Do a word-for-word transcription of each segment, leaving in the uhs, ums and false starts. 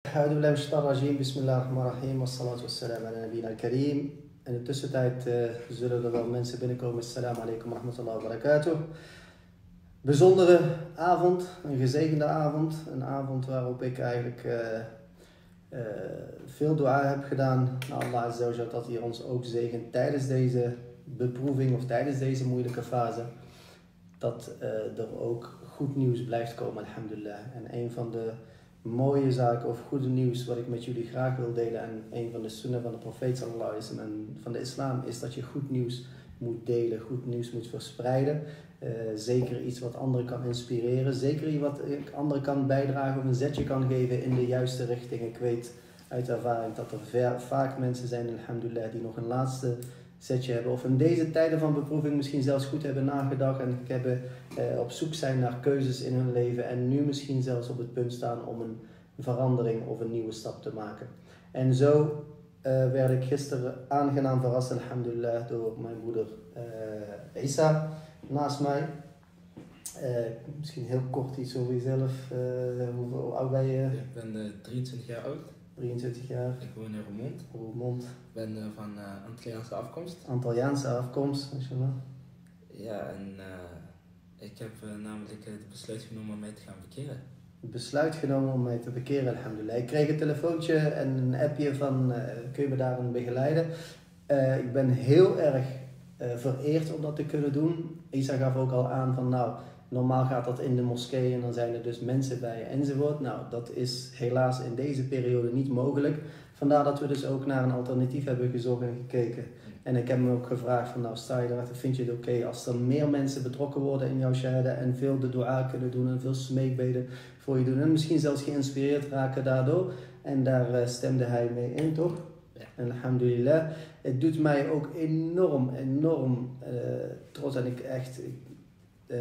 أعوذ بالله من الشيطان الرجيم. بسم الله الرحمن الرحيم. والصلاة والسلام على نبينا الكريم. In de tussentijd uh, zullen er wel mensen binnenkomen. Assalamu alaikum wa rahmatullahi wa barakatuh. Bijzondere avond, een gezegende avond. Een avond waarop ik eigenlijk uh, uh, veel dua heb gedaan naar Allah Azza wa Jalla, dat hij ons ook zegent tijdens deze beproeving of tijdens deze moeilijke fase. Dat uh, er ook goed nieuws blijft komen, alhamdulillah. En een van de mooie zaken of goede nieuws wat ik met jullie graag wil delen en een van de sunnah van de profeet sallallahu alaihi wasallam en van de islam is dat je goed nieuws moet delen, goed nieuws moet verspreiden. Uh, zeker iets wat anderen kan inspireren, zeker iets wat anderen kan bijdragen of een zetje kan geven in de juiste richting. Ik weet uit ervaring dat er ver, vaak mensen zijn, alhamdulillah, die nog een laatste zetje hebben of in deze tijden van beproeving misschien zelfs goed hebben nagedacht en hebben eh, op zoek zijn naar keuzes in hun leven en nu misschien zelfs op het punt staan om een verandering of een nieuwe stap te maken. En zo uh, werd ik gisteren aangenaam verrast, alhamdulillah, door mijn broeder uh, Isa naast mij. Uh, misschien heel kort iets over jezelf. Uh, hoe, hoe oud ben je? Ik ben uh, drieëntwintig jaar oud. drieëntwintig jaar. Ik woon in Roermond. Roermond. Ik ben uh, van uh, Antilliaanse afkomst. Antilliaanse afkomst, inshallah. Ja, en uh, ik heb uh, namelijk uh, het besluit genomen om mij te gaan bekeren. Het besluit genomen om mij te bekeren, alhamdulillah. Ik kreeg een telefoontje en een appje van, uh, kun je me daarin begeleiden? Uh, ik ben heel erg uh, vereerd om dat te kunnen doen. Isa gaf ook al aan van, nou, normaal gaat dat in de moskee en dan zijn er dus mensen bij enzovoort. Nou, dat is helaas in deze periode niet mogelijk. Vandaar dat we dus ook naar een alternatief hebben gezocht en gekeken. En ik heb me ook gevraagd van, nou sta je erachter, vind je het oké okay als er meer mensen betrokken worden in jouw shahada en veel de dua kunnen doen en veel smeekbeden voor je doen en misschien zelfs geïnspireerd raken daardoor. En daar uh, stemde hij mee in, toch? Ja. En alhamdulillah, het doet mij ook enorm, enorm uh, trots en ik echt... Ik, Uh,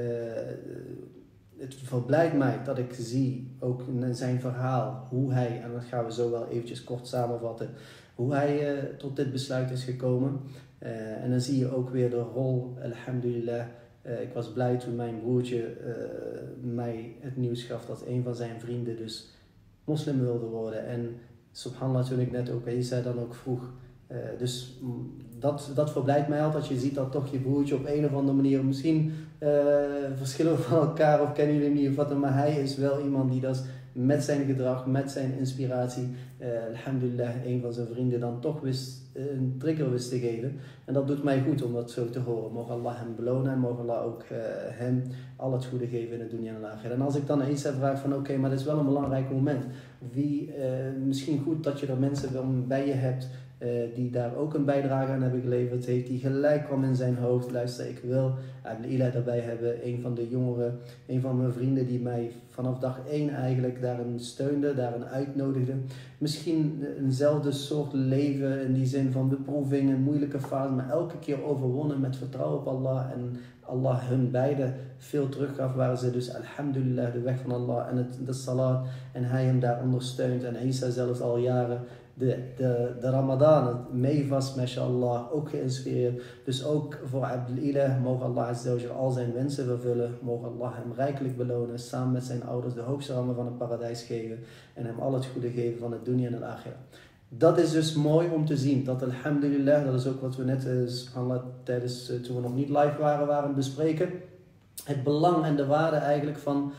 het verblijdt mij dat ik zie, ook in zijn verhaal, hoe hij, en dat gaan we zo wel eventjes kort samenvatten, hoe hij uh, tot dit besluit is gekomen. Uh, en dan zie je ook weer de rol, alhamdulillah. Uh, ik was blij toen mijn broertje uh, mij het nieuws gaf dat een van zijn vrienden dus moslim wilde worden. En subhanallah, toen ik net ook Isa dan ook vroeg. Uh, dus mm, dat, dat verblijdt mij altijd. Je ziet dat toch je broertje op een of andere manier, misschien uh, verschillen we van elkaar of kennen jullie niet of wat, maar hij is wel iemand die dat met zijn gedrag, met zijn inspiratie, uh, alhamdulillah, een van zijn vrienden dan toch wist, uh, een trigger wist te geven. En dat doet mij goed om dat zo te horen. Mogen Allah hem belonen en mogen Allah ook uh, hem al het goede geven in het dunya en akhirah. En als ik dan eens vraag van oké, okay, maar dit is wel een belangrijk moment. Wie, uh, misschien goed dat je er mensen bij je hebt Uh, die daar ook een bijdrage aan hebben geleverd heeft, die gelijk kwam in zijn hoofd, luister, ik wil Abdelila erbij hebben, een van de jongeren, een van mijn vrienden die mij vanaf dag één eigenlijk daarin steunde, daarin uitnodigde. Misschien eenzelfde soort leven in die zin van beproeving, een moeilijke fase, maar elke keer overwonnen met vertrouwen op Allah en Allah hun beiden veel teruggaf, waar ze dus alhamdulillah de weg van Allah en het, de salat en hij hem daar ondersteunt en Isa zelfs al jaren De, de, de Ramadan, het meevast, mashallah, ook geïnspireerd. Dus ook voor Abdelilah, mogen Allah Azza wa Jalla al zijn wensen vervullen. Mogen Allah hem rijkelijk belonen, samen met zijn ouders de hoogste rammen van het paradijs geven. En hem al het goede geven van het dunya en het akhirah. Dat is dus mooi om te zien, dat alhamdulillah, dat is ook wat we net uh, tijdens, uh, toen we nog niet live waren, waren bespreken. Het belang en de waarde eigenlijk van,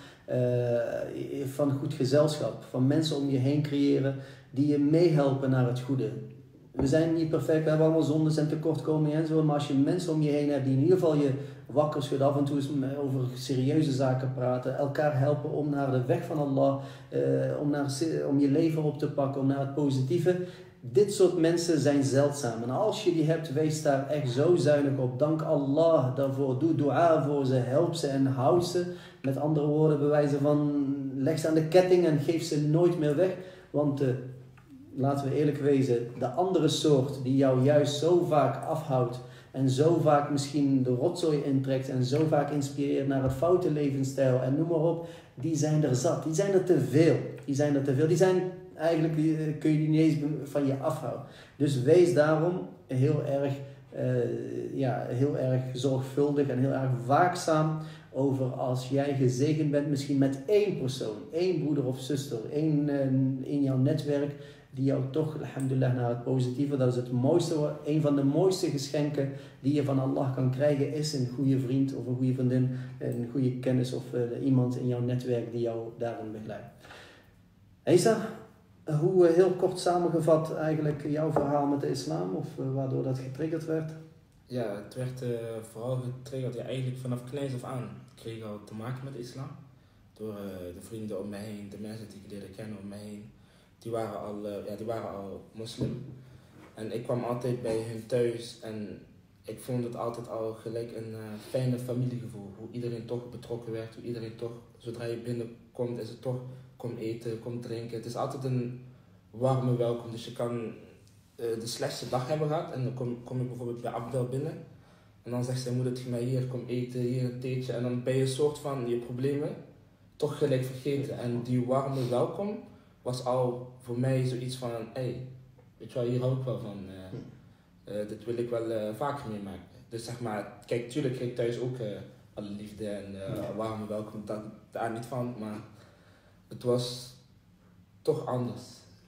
uh, van goed gezelschap, van mensen om je heen creëren die je meehelpen naar het goede. We zijn niet perfect, we hebben allemaal zondes en tekortkomingen en zo, maar als je mensen om je heen hebt die in ieder geval je wakker schudden, af en toe eens over serieuze zaken praten, elkaar helpen om naar de weg van Allah, uh, om, naar, om je leven op te pakken, om naar het positieve. Dit soort mensen zijn zeldzaam. En als je die hebt, wees daar echt zo zuinig op. Dank Allah daarvoor. Doe dua voor ze. Help ze en houd ze. Met andere woorden, bewijzen van leg ze aan de ketting en geef ze nooit meer weg. Want uh, laten we eerlijk wezen, de andere soort die jou juist zo vaak afhoudt en zo vaak misschien de rotzooi intrekt en zo vaak inspireert naar het foute levensstijl en noem maar op, die zijn er zat. Die zijn er te veel. Die zijn er te veel. Die zijn eigenlijk, die, kun je die niet eens van je afhouden. Dus wees daarom heel erg uh, ja, heel erg zorgvuldig en heel erg waakzaam over als jij gezegend bent, misschien met één persoon, één broeder of zuster, één uh, in jouw netwerk, die jou toch, alhamdulillah, naar het positieve, dat is het mooiste, een van de mooiste geschenken die je van Allah kan krijgen, is een goede vriend of een goede vriendin, een goede kennis of uh, iemand in jouw netwerk die jou daarin begeleidt. Isa, hoe uh, heel kort samengevat eigenlijk jouw verhaal met de islam, of uh, waardoor dat getriggerd werd? Ja, het werd uh, vooral getriggerd, ja, eigenlijk vanaf kleins af aan kreeg ik al te maken met de islam. Door uh, de vrienden om mij heen, de mensen die ik leerde kennen om mij heen. Die waren al, uh, ja, die waren al moslim. En ik kwam altijd bij hun thuis en ik vond het altijd al gelijk een uh, fijne familiegevoel. Hoe iedereen toch betrokken werd, hoe iedereen toch, zodra je binnenkomt, is het toch kom eten, kom drinken. Het is altijd een warme welkom. Dus je kan uh, de slechtste dag hebben gehad en dan kom, kom ik bijvoorbeeld bij Abdel binnen. En dan zegt zijn moeder tegen mij, hier, kom eten, hier een theetje. En dan ben je een soort van je problemen toch gelijk vergeten. En die warme welkom was al voor mij zoiets van, hé, hey, weet je wel, hier hou ik wel van. Uh, uh, dit wil ik wel uh, vaker meemaken. Dus zeg maar, kijk, tuurlijk kreeg ik thuis ook uh, alle liefde en uh, ja. warme welkom, dat, daar niet van. Maar het was toch anders.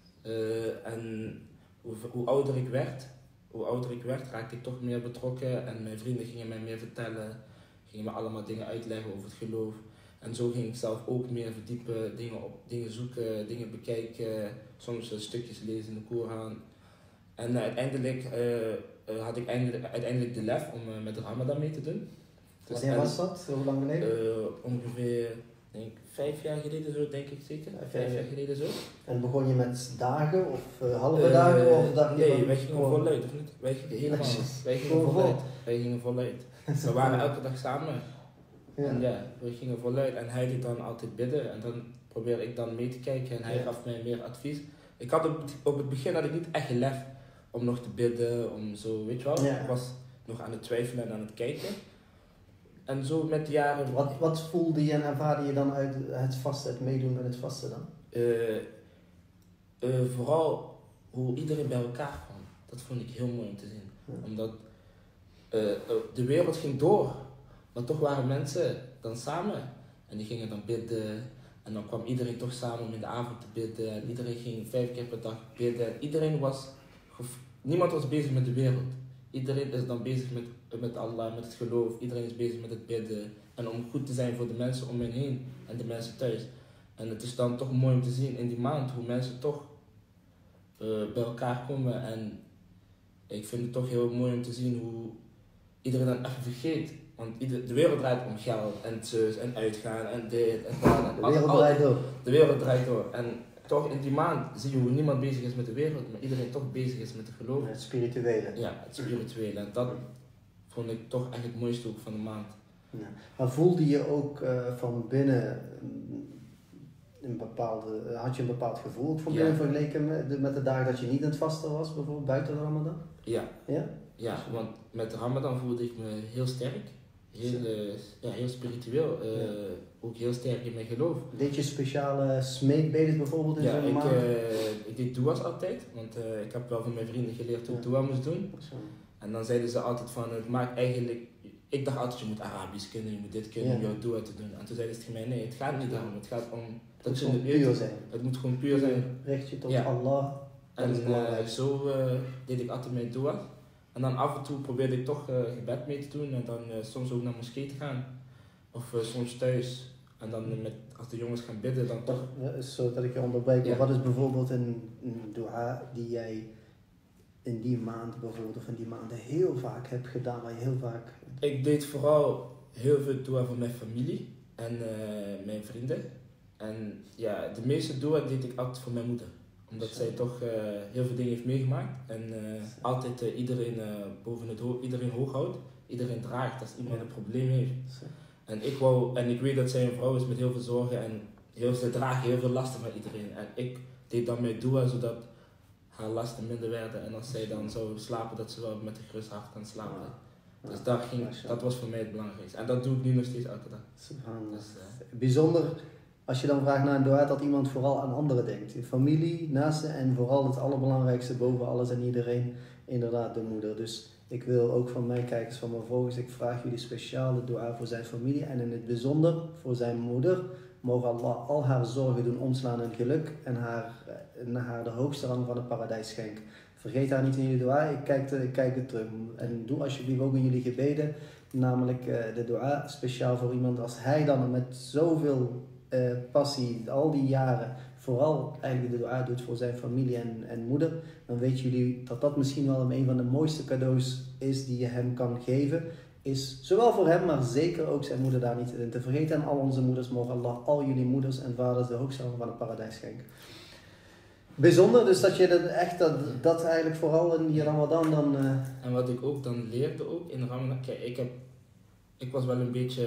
Uh, en hoe, hoe ouder ik werd, hoe ouder ik werd, raakte ik toch meer betrokken. En mijn vrienden gingen mij meer vertellen, gingen me allemaal dingen uitleggen over het geloof. En zo ging ik zelf ook meer verdiepen, dingen, op, dingen zoeken, dingen bekijken, soms uh, stukjes lezen in de Koran. En uh, uiteindelijk uh, uh, had ik eindelijk, uiteindelijk de lef om uh, met de Ramadan mee te doen. Dus wanneer was dat? Hoe lang geleden? Uh, ongeveer denk, vijf jaar geleden zo, denk ik zeker. Vijf, vijf jaar geleden zo. En begon je met dagen of uh, halve uh, dagen? Of dacht nee, je wij gingen gewoon voluit, of niet? Wij gingen helemaal, wij gingen voluit. Wij gingen voluit. We waren elke dag samen. Ja. En ja, we gingen voluit en hij deed dan altijd bidden en dan probeerde ik dan mee te kijken en hij ja. gaf mij meer advies. Ik had op, op het begin had ik niet echt lef om nog te bidden, om zo, weet je wel. Ja. Ik was nog aan het twijfelen en aan het kijken. En zo met de jaren... Wat, wat voelde je en ervaarde je dan uit het vasten, het meedoen met het vasten dan? Uh, uh, vooral hoe iedereen bij elkaar kwam. Dat vond ik heel mooi om te zien. Ja. Omdat uh, uh, de wereld ging door. Maar toch waren mensen dan samen en die gingen dan bidden en dan kwam iedereen toch samen om in de avond te bidden en iedereen ging vijf keer per dag bidden. Iedereen was, niemand was bezig met de wereld. Iedereen is dan bezig met, met Allah, met het geloof, iedereen is bezig met het bidden en om goed te zijn voor de mensen om hen heen en de mensen thuis. En het is dan toch mooi om te zien in die maand hoe mensen toch uh, bij elkaar komen en ik vind het toch heel mooi om te zien hoe iedereen dan even vergeet. Want ieder, de wereld draait om geld en zus en uitgaan en dit en dat. De wereld al, draait door. De wereld draait door. En toch in die maand zie je hoe niemand bezig is met de wereld, maar iedereen toch bezig is met het geloof. Het spirituele. Ja, het spirituele. En dat vond ik toch echt het mooiste ook van de maand. Ja. Maar voelde je ook uh, van binnen een bepaalde, had je een bepaald gevoel ook van binnen ja. vergeleken met de, met de dagen dat je niet aan het vasten was, bijvoorbeeld buiten de Ramadan? Ja. Ja? Ja, want met de Ramadan voelde ik me heel sterk. Heel, uh, ja, heel spiritueel, uh, ja. ook heel sterk in mijn geloof. Deed je speciale smeekbeden bijvoorbeeld in ja, zo'n ik, maand? Uh, ik deed dua's altijd, want uh, ik heb wel van mijn vrienden geleerd hoe ik ja. dua moest doen. Zo. En dan zeiden ze altijd van, het maakt eigenlijk, ik dacht altijd je moet Arabisch kunnen, je moet dit kunnen ja. om jouw dua te doen. En toen zeiden ze tegen mij, nee, het gaat niet daarom, het gaat om dat je het puur zijn. Het moet gewoon puur zijn. Richt je tot ja. Allah. En uh, zo uh, deed ik altijd mijn dua's. En dan af en toe probeerde ik toch uh, gebed mee te doen en dan uh, soms ook naar moskee te gaan. Of uh, soms thuis. En dan uh, met, als de jongens gaan bidden, dan toch... Ja, zo dat ik je onderbreek, ja. Wat is bijvoorbeeld een, een dua die jij in die maand bijvoorbeeld, of in die maanden heel vaak hebt gedaan, waar je heel vaak... Ik deed vooral heel veel dua voor mijn familie en uh, mijn vrienden. En ja, de meeste dua deed ik altijd voor mijn moeder. Omdat zij toch uh, heel veel dingen heeft meegemaakt en uh, altijd uh, iedereen uh, boven het hoofd, iedereen hoog houdt, iedereen draagt als iemand een probleem heeft. En ik wou, en ik weet dat zij een vrouw is met heel veel zorgen en heel veel dragen, heel veel lasten van iedereen. En ik deed dan mijn dua zodat haar lasten minder werden en als zij dan zou slapen, dat ze wel met een gerust hart kan slapen. Dus dat, ging, dat was voor mij het belangrijkste. En dat doe ik nu nog steeds elke dag. Dus, uh, Bijzonder. Als je dan vraagt naar een dua, dat iemand vooral aan anderen denkt. Familie, naasten en vooral het allerbelangrijkste boven alles en iedereen, inderdaad de moeder. Dus Ik wil ook van mijn kijkers, van mijn volgers, ik vraag jullie speciale dua voor zijn familie en in het bijzonder voor zijn moeder. Mogen Allah al haar zorgen doen omslaan in geluk en haar, en haar de hoogste rang van het paradijs schenken. Vergeet haar niet in jullie dua, ik kijk, te, ik kijk het terug. En doe alsjeblieft ook in jullie gebeden, namelijk uh, de dua speciaal voor iemand als hij dan met zoveel uh, passie, al die jaren, vooral eigenlijk de dua doet voor zijn familie en, en moeder. Dan weten jullie dat dat misschien wel een van de mooiste cadeaus is die je hem kan geven. Is zowel voor hem, maar zeker ook zijn moeder daar niet in te vergeten. En al onze moeders, mogen Allah al jullie moeders en vaders de hoogste rang van het paradijs schenken. Bijzonder, dus dat je dat echt, dat, dat eigenlijk vooral in die Ramadan dan... Uh... En wat ik ook dan leerde ook in Ramadan, kijk, ik heb, ik was wel een beetje,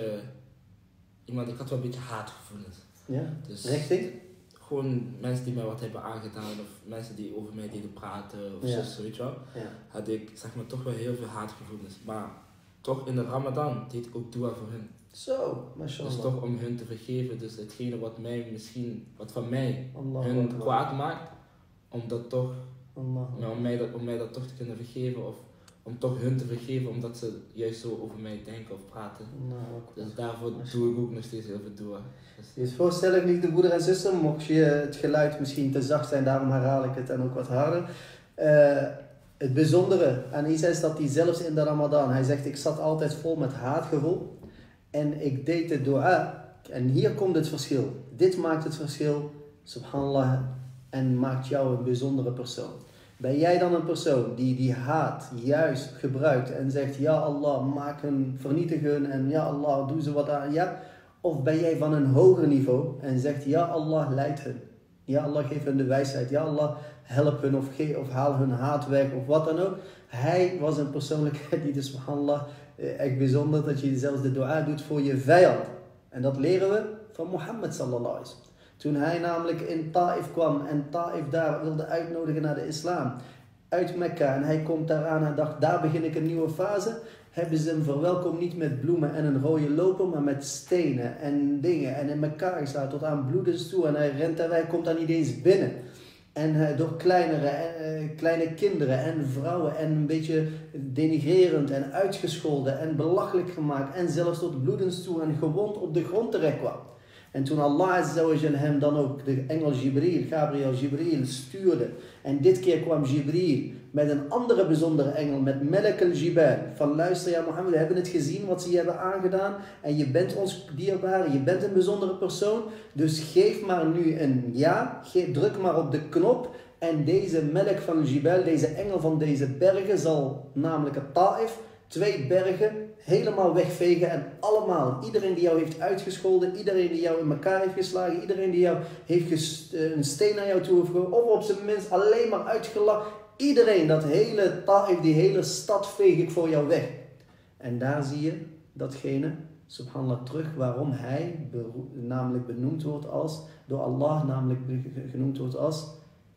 iemand, ik had wel een beetje haatgevoelens. Ja, dus richting? Gewoon mensen die mij wat hebben aangedaan of mensen die over mij deden praten of ja. zo, weet je wel. Ja. Had ik, zeg maar, toch wel heel veel haatgevoelens. Maar toch in de Ramadan deed ik ook dua voor hun. Zo, mashallah. Dus toch om hun te vergeven. Dus hetgene wat mij misschien, wat van mij Allah hun Allah. kwaad maakt, om dat toch, Allah. ja, om, mij dat, om mij dat toch te kunnen vergeven. Of om toch hun te vergeven omdat ze juist zo over mij denken of praten. Allah. Dus daarvoor doe ik ook nog steeds heel veel dua. Dus, Dus voorstellen, liefde broeder en zuster, mocht je het geluid misschien te zacht zijn, daarom herhaal ik het en ook wat harder. Uh, het bijzondere aan Isa is dat hij zelfs in de Ramadan, hij zegt ik zat altijd vol met haatgevoel en ik deed de dua en hier komt het verschil. Dit maakt het verschil, subhanallah, en maakt jou een bijzondere persoon. Ben jij dan een persoon die die haat juist gebruikt en zegt ja Allah, maak hen, vernietig hun en ja Allah, doe ze wat aan, ja? Of ben jij van een hoger niveau en zegt ja Allah, leid hun. Ja Allah, geef hun de wijsheid. Ja Allah, help hun of, ge- of haal hun haat weg of wat dan ook. Hij was een persoonlijkheid die dus, subhanallah, echt bijzonder dat je zelfs de dua doet voor je vijand. En dat leren we van Mohammed sallallahu alaihi wasallam. Toen hij namelijk in Taif kwam en Taif daar wilde uitnodigen naar de islam. Uit Mekka en hij komt daaraan en dacht, daar begin ik een nieuwe fase. Hebben ze hem verwelkomd niet met bloemen en een rode loper, maar met stenen en dingen. En in elkaar geslagen tot aan bloedens toe. En hij rent daar, hij komt daar niet eens binnen. En uh, door kleinere, uh, kleine kinderen en vrouwen en een beetje denigrerend en uitgescholden en belachelijk gemaakt. En zelfs tot bloedens toe en gewond op de grond terecht kwam. En toen Allah Azzawajal hem dan ook de engel Jibril, Gabriel Jibril, stuurde. En dit keer kwam Jibril met een andere bijzondere engel, met Melek al-Jibal. Van luister ja Mohammed, we hebben het gezien wat ze je hebben aangedaan. En je bent ons dierbare, je bent een bijzondere persoon. Dus geef maar nu een ja, geef, druk maar op de knop. En deze Melek van Jibal, deze engel van deze bergen, zal namelijk het Taif, twee bergen, helemaal wegvegen en allemaal, iedereen die jou heeft uitgescholden, iedereen die jou in elkaar heeft geslagen, iedereen die jou heeft gest- een steen naar jou toe heeft gegooid, of op zijn minst alleen maar uitgelachen, iedereen, dat hele Taif, die hele stad veeg ik voor jou weg. En daar zie je datgene, subhanallah, terug waarom hij bero- namelijk benoemd wordt als, door Allah namelijk genoemd wordt als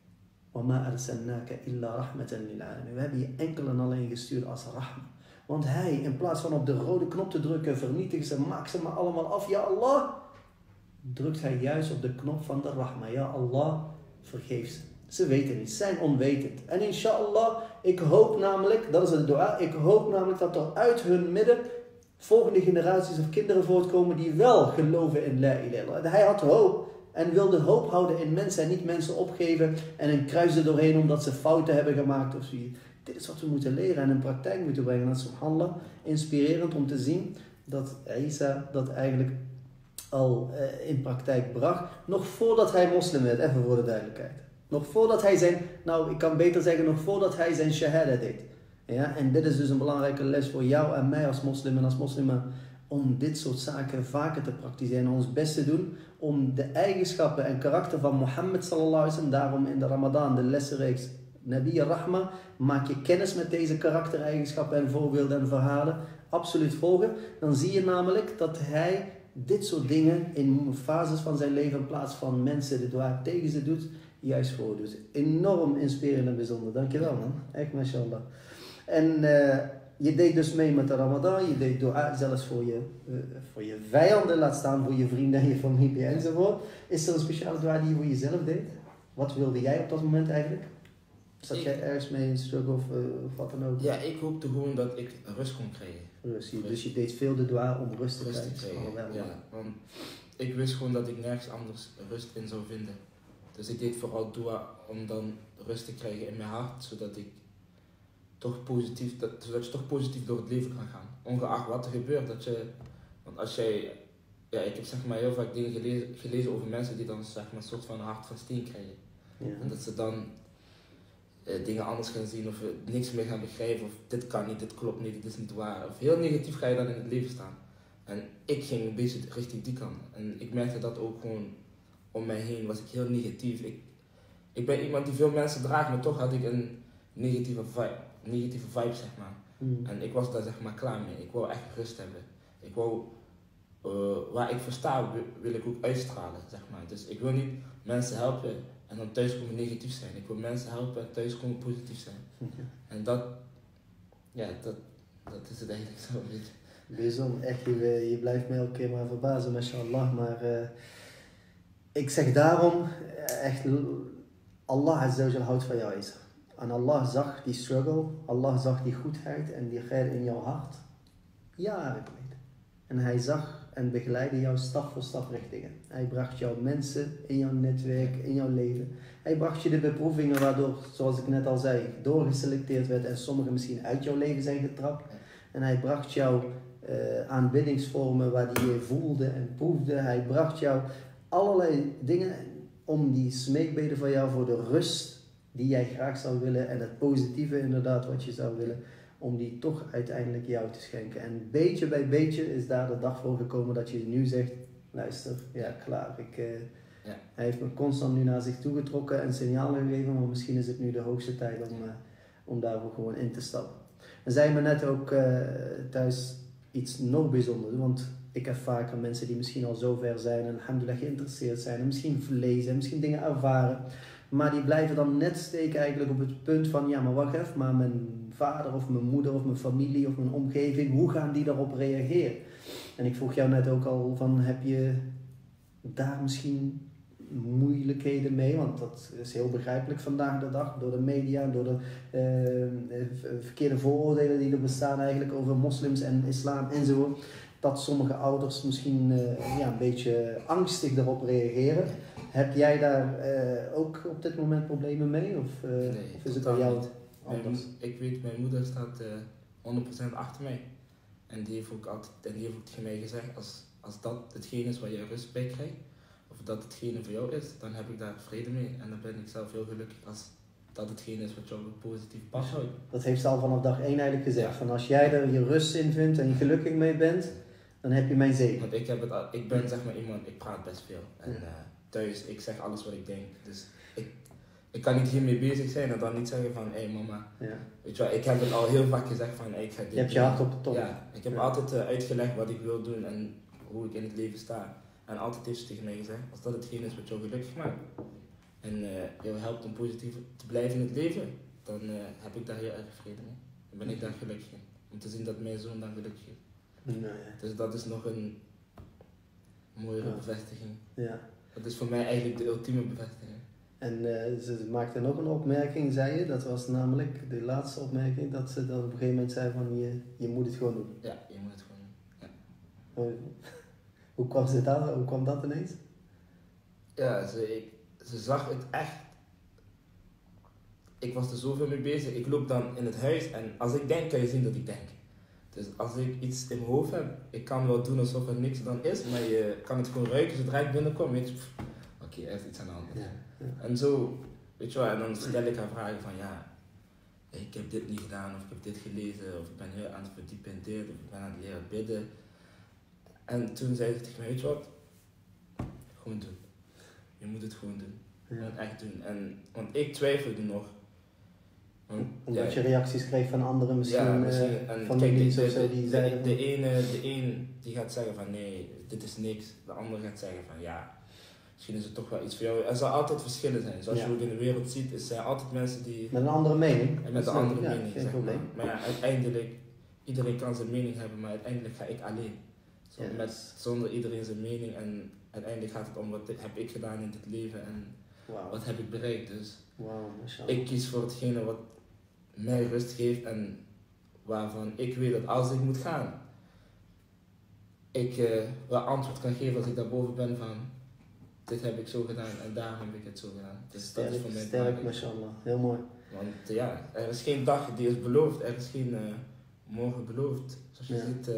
وَمَا أَرْسَلْنَاكَ إِلَّا رَحْمَةً لِلْعَالَمِينَ. We hebben je enkel en alleen gestuurd als rahma. Want hij, in plaats van op de rode knop te drukken, vernietig ze, maak ze maar allemaal af, ja Allah, drukt hij juist op de knop van de rahma. Ja Allah, vergeef ze. Ze weten niet, ze zijn onwetend. En inshallah, ik hoop namelijk, dat is de dua, ik hoop namelijk dat er uit hun midden volgende generaties of kinderen voortkomen die wel geloven in la ilaha illallah. Hij had hoop en wilde hoop houden in mensen en niet mensen opgeven en een kruis er doorheen omdat ze fouten hebben gemaakt of zoiets. Dit is wat we moeten leren en in praktijk moeten brengen. Dat is subhanallah inspirerend om te zien dat Isa dat eigenlijk al uh, in praktijk bracht. Nog voordat hij moslim werd, even voor de duidelijkheid. Nog voordat hij zijn, nou ik kan beter zeggen, nog voordat hij zijn shahada deed. Ja, en dit is dus een belangrijke les voor jou en mij als moslim en als moslimah. Om dit soort zaken vaker te praktiseren en ons best te doen om de eigenschappen en karakter van Mohammed sallallahu alaihi wasallam, daarom in de Ramadan de lessenreeks Nabi Rahma, maak je kennis met deze karaktereigenschappen en voorbeelden en verhalen, absoluut volgen. Dan zie je namelijk dat hij dit soort dingen in fases van zijn leven in plaats van mensen de dua tegen ze doet, juist voordoet. Enorm inspirerend en bijzonder. Dankjewel man. Echt mashallah. En uh, je deed dus mee met de Ramadan, je deed dua zelfs voor je, uh, voor je vijanden, laat staan voor je vrienden en je familie enzovoort. Is er een speciale dua die je voor jezelf deed? Wat wilde jij op dat moment eigenlijk? Zat Ik- jij ergens mee in een struggle of, uh, of wat dan ook? Ja, ik hoopte gewoon dat ik rust kon krijgen. Rust. Rust. Dus je deed veel de dua om rust te Rust te krijgen. krijgen, Oh, wel, ja. Want ik wist gewoon dat ik nergens anders rust in zou vinden. Dus ik deed vooral dua om dan rust te krijgen in mijn hart, zodat ik toch positief, dat, zodat je toch positief door het leven kan gaan. Ongeacht wat er gebeurt. Dat je, want als jij, ja, ik heb zeg maar heel vaak dingen gelezen, gelezen over mensen die dan zeg maar een soort van hart van steen krijgen. Ja. En dat ze dan eh, dingen anders gaan zien of eh, niks meer gaan begrijpen of dit kan niet, dit klopt niet, dit is niet waar. Of heel negatief ga je dan in het leven staan. En ik ging een beetje richting die kant. En ik merkte dat ook gewoon om mij heen was ik heel negatief. Ik, ik ben iemand die veel mensen draagt, maar toch had ik een negatieve vibe, negatieve vibe zeg maar. Mm. En ik was daar zeg maar klaar mee. Ik wou echt rust hebben. Ik wou, uh, waar ik voor sta, wil, wil ik ook uitstralen zeg maar. Dus ik wil niet mensen helpen en dan thuis komen negatief zijn. Ik wil mensen helpen en thuis komen positief zijn. Ja. En dat, ja, dat, dat is het eigenlijk zo een beetje. Bijzonder, echt, je, je blijft me elke keer maar verbazen, mashallah. Maar uh, ik zeg daarom, echt, Allah Azza wa Jal houdt van jou, Isa. En Allah zag die struggle, Allah zag die goedheid en die gheid in jouw hart, jaren geleden. En hij zag en begeleidde jou stap voor stap richtingen. Hij bracht jou mensen in jouw netwerk, in jouw leven. Hij bracht je de beproevingen waardoor, zoals ik net al zei, doorgeselecteerd werd en sommigen misschien uit jouw leven zijn getrapt. En hij bracht jou uh, aanbiddingsvormen waar die je voelde en proefde. Hij bracht jou allerlei dingen om die smeekbeden van jou voor de rust die jij graag zou willen en het positieve inderdaad wat je zou willen, om die toch uiteindelijk jou te schenken. En beetje bij beetje is daar de dag voor gekomen dat je nu zegt, luister, ja klaar, ik, uh, ja. hij heeft me constant nu naar zich toegetrokken en signalen gegeven, maar misschien is het nu de hoogste tijd om, uh, om daarvoor gewoon in te stappen. En zei me net ook uh, thuis iets nog bijzonders, want ik heb vaker mensen die misschien al zo ver zijn en alhamdulillah geïnteresseerd zijn en misschien lezen en misschien dingen ervaren, maar die blijven dan net steken eigenlijk op het punt van, ja maar wacht even, maar mijn vader of mijn moeder of mijn familie of mijn omgeving, hoe gaan die daarop reageren? En ik vroeg jou net ook al van, heb je daar misschien moeilijkheden mee? Want dat is heel begrijpelijk vandaag de dag, door de media, door de uh, verkeerde vooroordelen die er bestaan eigenlijk over moslims en islam enzovoort. Dat sommige ouders misschien uh, ja, een beetje angstig daarop reageren. Heb jij daar uh, ook op dit moment problemen mee? Of, uh, nee, of is het bij jou niet. anders? Mijn, ik weet, mijn moeder staat uh, honderd procent achter mij. En die heeft ook altijd, en die heeft ook tegen mij gezegd, als, als dat hetgeen is waar je rust bij krijgt, of dat hetgene voor jou is, dan heb ik daar vrede mee. En dan ben ik zelf heel gelukkig als dat hetgene is wat jou positief past. Dat heeft ze al vanaf dag één eigenlijk gezegd. Ja. Van als jij er je rust in vindt en je gelukkig mee bent, dan heb je mijn zegen. Want ik, heb het, al- ik ben zeg maar iemand, ik praat best veel. En Ja. uh, thuis, ik zeg alles wat ik denk. Dus ik, ik kan niet hiermee bezig zijn en dan niet zeggen van, hé hey mama, Ja. weet je wel, ik heb het al heel vaak gezegd van, hey, ik ga dit Je hebt je doen. hart op de top. Ja, ik heb Ja. altijd uh, uitgelegd wat ik wil doen en hoe ik in het leven sta. En altijd heeft ze tegen mij gezegd, als dat hetgeen is wat jou gelukkig maakt en uh, jou helpt om positief te blijven in het leven, dan uh, heb ik daar heel erg vrede mee. Dan ben ik daar gelukkig in. Om te zien dat mijn zoon dan gelukkig is. Nou, ja. Dus dat is nog een mooiere Ja. bevestiging. Ja. Dat is voor mij eigenlijk de ultieme bevestiging. En uh, ze maakte nog een opmerking, zei je, dat was namelijk de laatste opmerking, dat ze dan op een gegeven moment zei van, je, je moet het gewoon doen. Ja, je moet het gewoon doen. Ja. Hoe, hoe kwam ze daar, hoe kwam dat ineens? Ja, ze, ik, ze zag het echt. Ik was er zoveel mee bezig. Ik loop dan in het huis en als ik denk, kan je zien dat ik denk. Dus als ik iets in mijn hoofd heb, ik kan wel doen alsof er niks dan is, maar je kan het gewoon ruiken zodra ik binnenkom. Weet je, oké, okay, er is iets aan de hand. Ja, ja. En zo, weet je wel, en dan stel ik haar vragen van ja, ik heb dit niet gedaan, of ik heb dit gelezen, of ik ben heel aan het verdiepen in dit, of ik ben aan het leren bidden. En toen zei ze tegen mij, weet je wat, gewoon doen. Je moet het gewoon doen. Je Ja. moet het echt doen. En, want ik twijfelde nog. Want, Omdat ja, je reacties kreeg van anderen misschien, ja, uh, misschien. En van kijk, families de, of zo de, die de, zeiden de, van- de ene, de een die gaat zeggen van nee, dit is niks. De ander gaat zeggen van ja, misschien is het toch wel iets voor jou. Er zal altijd verschillen zijn. Zoals Ja. je ook in de wereld ziet, er zijn altijd mensen die Met een andere mening. en met Dat een is, andere ja, mening, geen zeg probleem. maar. Maar ja, uiteindelijk, iedereen kan zijn mening hebben, maar uiteindelijk ga ik alleen. Zo, Ja. met, zonder iedereen zijn mening en uiteindelijk gaat het om wat heb ik gedaan in dit leven en Wauw. wat heb ik bereikt. Dus Wow, mashallah. Ik kies voor hetgene wat mij rust geeft en waarvan ik weet dat als ik moet gaan, ik uh, wel antwoord kan geven als ik daarboven ben van dit heb ik zo gedaan en daarom heb ik het zo gedaan. Dus sterk, dat is voor mij sterk, mashallah. Heel mooi. Want uh, ja, er is geen dag die is beloofd, er is geen uh, morgen beloofd. Zoals je ja. ziet, uh,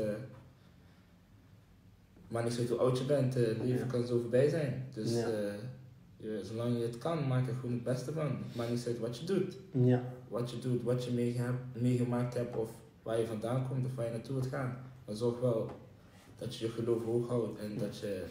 maar niet zo hoe oud je bent, het uh, leven ja. kan zo voorbij zijn. Dus ja. uh, je, zolang je het kan, maak er gewoon het beste van. Het maakt niet uit wat je doet. Ja. Wat je doet, wat je meege- meegemaakt hebt of waar je vandaan komt of waar je naartoe wilt gaan. Maar zorg wel dat je je geloof hoog houdt en dat je...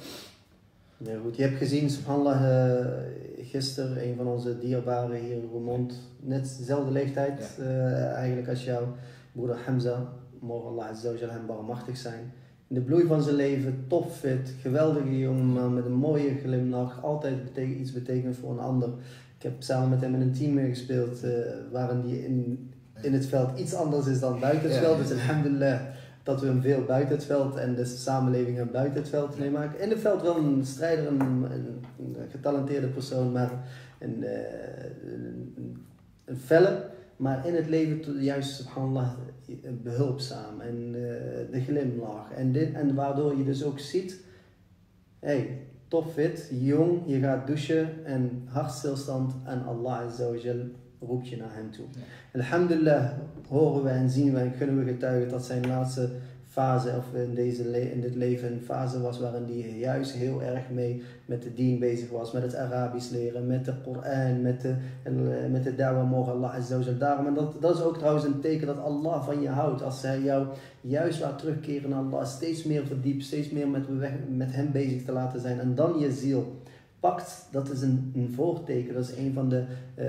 Ja goed, je hebt gezien, subhanallah, uh, gisteren een van onze dierbaren hier in Roermond, net dezelfde leeftijd ja. uh, eigenlijk als jouw broeder Hamza, mogen Allah azza wa jalla hem barmachtig zijn. In de bloei van zijn leven, topfit, geweldige jongen met een mooie glimlach, altijd beteken, iets betekent voor een ander. Ik heb samen met hem in een team gespeeld uh, waarin die in, in het veld iets anders is dan buiten het veld, ja. Dus alhamdulillah dat we hem veel buiten het veld en de samenleving hem buiten het veld meemaken. In het veld wel een strijder, een, een, een getalenteerde persoon, maar een, uh, een, een felle, maar in het leven juist subhanallah behulpzaam en uh, de glimlach en, dit, en waardoor je dus ook ziet, hey, topfit, jong, je gaat douchen en hartstilstand en Allah azza wa jal roept je naar hem toe. Ja. Alhamdulillah horen we en zien we en kunnen we getuigen dat zijn laatste fase of in, deze le- in dit leven een fase was waarin hij juist heel erg mee met de dien bezig was, met het Arabisch leren, met de Koran, met de, met de da'wah, mogen Allah azza wa jal daarom. En dat, dat is ook trouwens een teken dat Allah van je houdt. Als hij jou juist laat terugkeren naar Allah, steeds meer verdiept, steeds meer met, met hem bezig te laten zijn en dan je ziel pakt, dat is een, een voorteken. Dat is een van de uh,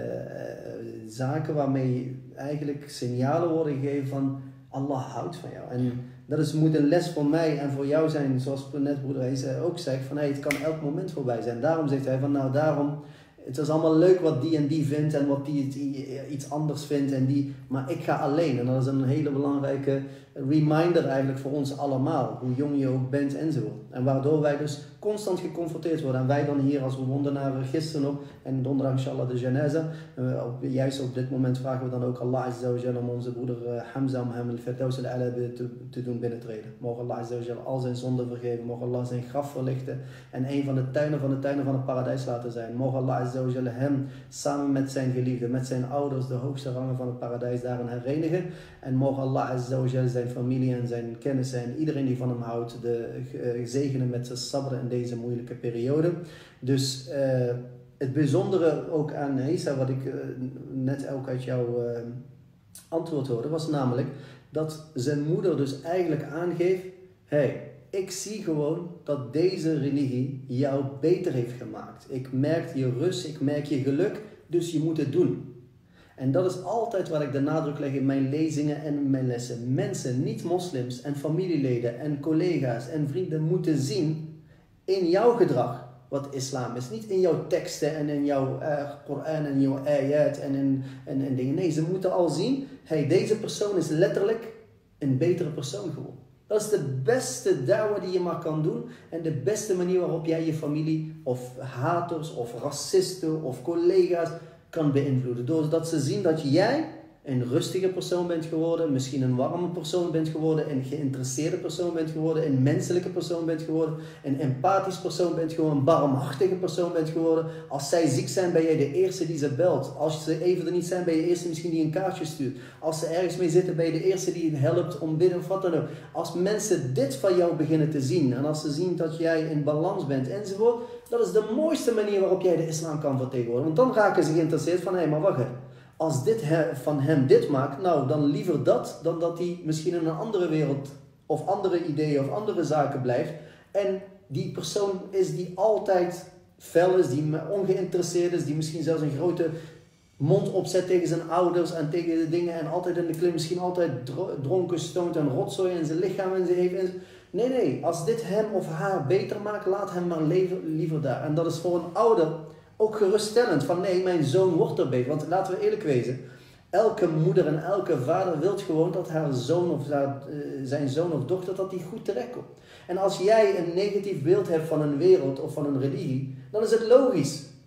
zaken waarmee eigenlijk signalen worden gegeven van Allah houdt van jou. En dat is, moet een les voor mij en voor jou zijn, zoals net broeder Isa ook zegt, van hey, het kan elk moment voorbij zijn. Daarom zegt hij van nou daarom, het is allemaal leuk wat die en die vindt en wat die iets anders vindt en die, maar ik ga alleen. En dat is een hele belangrijke reminder eigenlijk voor ons allemaal, hoe jong je ook bent enzovoort. En waardoor wij dus constant geconfronteerd worden. En wij dan hier als bewondenaren gisteren nog, en donderdag inshallah de janaza, uh, op, juist op dit moment vragen we dan ook Allah azza wa jalla om onze broeder uh, Hamza, om hem al-Firdaus al-A'la te, te doen binnentreden. Mogen Allah azza wa jalla al zijn zonden vergeven, mogen Allah zijn graf verlichten en een van de tuinen van de tuinen van het paradijs laten zijn. Mogen Allah azza wa jalla hem samen met zijn geliefde, met zijn ouders, de hoogste rangen van het paradijs daarin herenigen. En mogen Allah azza wa jalla zijn familie en zijn kennissen en iedereen die van hem houdt, de uh, zegenen met zijn sabr in deze moeilijke periode. Dus uh, het bijzondere ook aan Isa, wat ik uh, net ook uit jouw uh, antwoord hoorde, was namelijk dat zijn moeder dus eigenlijk aangeeft, hey, ik zie gewoon dat deze religie jou beter heeft gemaakt. Ik merk je rust, ik merk je geluk, dus je moet het doen. En dat is altijd waar ik de nadruk leg in mijn lezingen en in mijn lessen. Mensen, niet-moslims en familieleden en collega's en vrienden moeten zien in jouw gedrag wat islam is. Niet in jouw teksten en in jouw uh, Koran en jouw ayat en, in, en, en dingen. Nee, ze moeten al zien, hey, deze persoon is letterlijk een betere persoon geworden. Dat is de beste da'wah die je maar kan doen en de beste manier waarop jij je familie of haters of racisten of collega's kan beïnvloeden. Doordat ze zien dat jij een rustige persoon bent geworden, misschien een warme persoon bent geworden, een geïnteresseerde persoon bent geworden, een menselijke persoon bent geworden, een empathisch persoon bent geworden, een barmhartige persoon bent geworden. Als zij ziek zijn, ben jij de eerste die ze belt. Als ze even er niet zijn, ben je de eerste misschien die een kaartje stuurt. Als ze ergens mee zitten, ben je de eerste die helpt om bidden of wat dan ook. Als mensen dit van jou beginnen te zien en als ze zien dat jij in balans bent enzovoort, dat is de mooiste manier waarop jij de islam kan vertegenwoordigen. Want dan raken ze geïnteresseerd van, hé, hey, maar wacht even. Als dit he, van hem dit maakt, nou dan liever dat dan dat hij misschien in een andere wereld of andere ideeën of andere zaken blijft. En die persoon is die altijd fel is, die ongeïnteresseerd is, die misschien zelfs een grote mond opzet tegen zijn ouders en tegen de dingen en altijd in de klim, misschien altijd dronken, stoned en rotzooi in zijn lichaam en zijn heeft. Nee, nee, als dit hem of haar beter maakt, laat hem maar leven, liever daar. En dat is voor een ouder ook geruststellend van nee, mijn zoon wordt er beter. Want laten we eerlijk wezen, elke moeder en elke vader wil gewoon dat haar zoon of haar, uh, zijn zoon of dochter, dat die goed terechtkomt. En als jij een negatief beeld hebt van een wereld of van een religie, dan is het logisch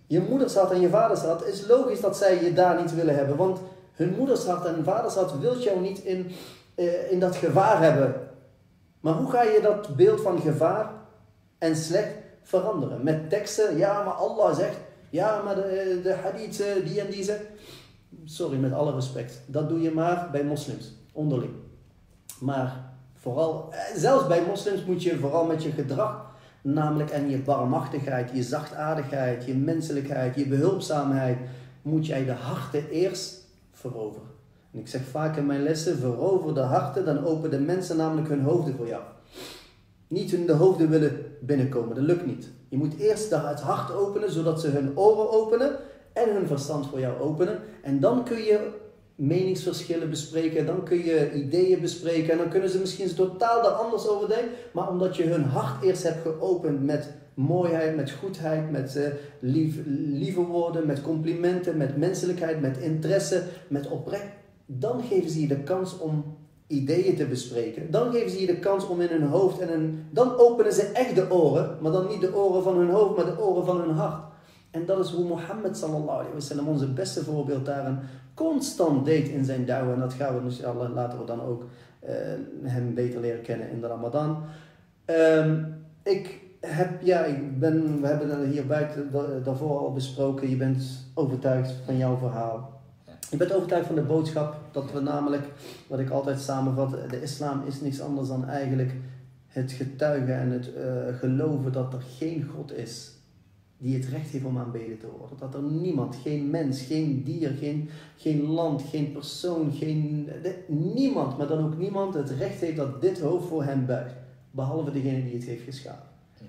je moedershart en je vadershart, is logisch dat zij je daar niet willen hebben. Want hun moedershart en vadershart wil jou niet in, uh, in dat gevaar hebben. Maar hoe ga je dat beeld van gevaar en slecht veranderen? Met teksten, ja, maar Allah zegt, ja, maar de, de hadith uh, die en die zegt. Sorry, met alle respect. Dat doe je maar bij moslims, onderling. Maar vooral, zelfs bij moslims moet je vooral met je gedrag, namelijk en je barmhartigheid, je zachtaardigheid, je menselijkheid, je behulpzaamheid, moet jij de harten eerst veroveren. En ik zeg vaak in mijn lessen, verover de harten, dan openen mensen namelijk hun hoofden voor jou. Niet hun de hoofden willen binnenkomen, dat lukt niet. Je moet eerst het hart openen, zodat ze hun oren openen en hun verstand voor jou openen. En dan kun je meningsverschillen bespreken, dan kun je ideeën bespreken en dan kunnen ze misschien totaal daar anders over denken. Maar omdat je hun hart eerst hebt geopend met mooiheid, met goedheid, met uh, lief, lieve woorden, met complimenten, met menselijkheid, met interesse, met oprecht, dan geven ze je de kans om ideeën te bespreken. Dan geven ze je de kans om in hun hoofd en hun, dan openen ze echt de oren, maar dan niet de oren van hun hoofd, maar de oren van hun hart. En dat is hoe Mohammed sallallahu alaihi wasallam, onze beste voorbeeld daarin, constant deed in zijn da'wah. En dat gaan we inshallah laten we dan ook uh, hem beter leren kennen in de Ramadan. Um, ik heb, ja, ik ben, we hebben het hier buiten daarvoor al besproken. Je bent overtuigd van jouw verhaal. Je bent overtuigd van de boodschap dat we namelijk, wat ik altijd samenvat, de islam is niks anders dan eigenlijk het getuigen en het uh, geloven dat er geen God is die het recht heeft om aanbeden te worden. Dat er niemand, geen mens, geen dier, geen, geen land, geen persoon, geen, de, niemand, maar dan ook niemand het recht heeft dat dit hoofd voor hem buigt. Behalve degene die het heeft geschapen.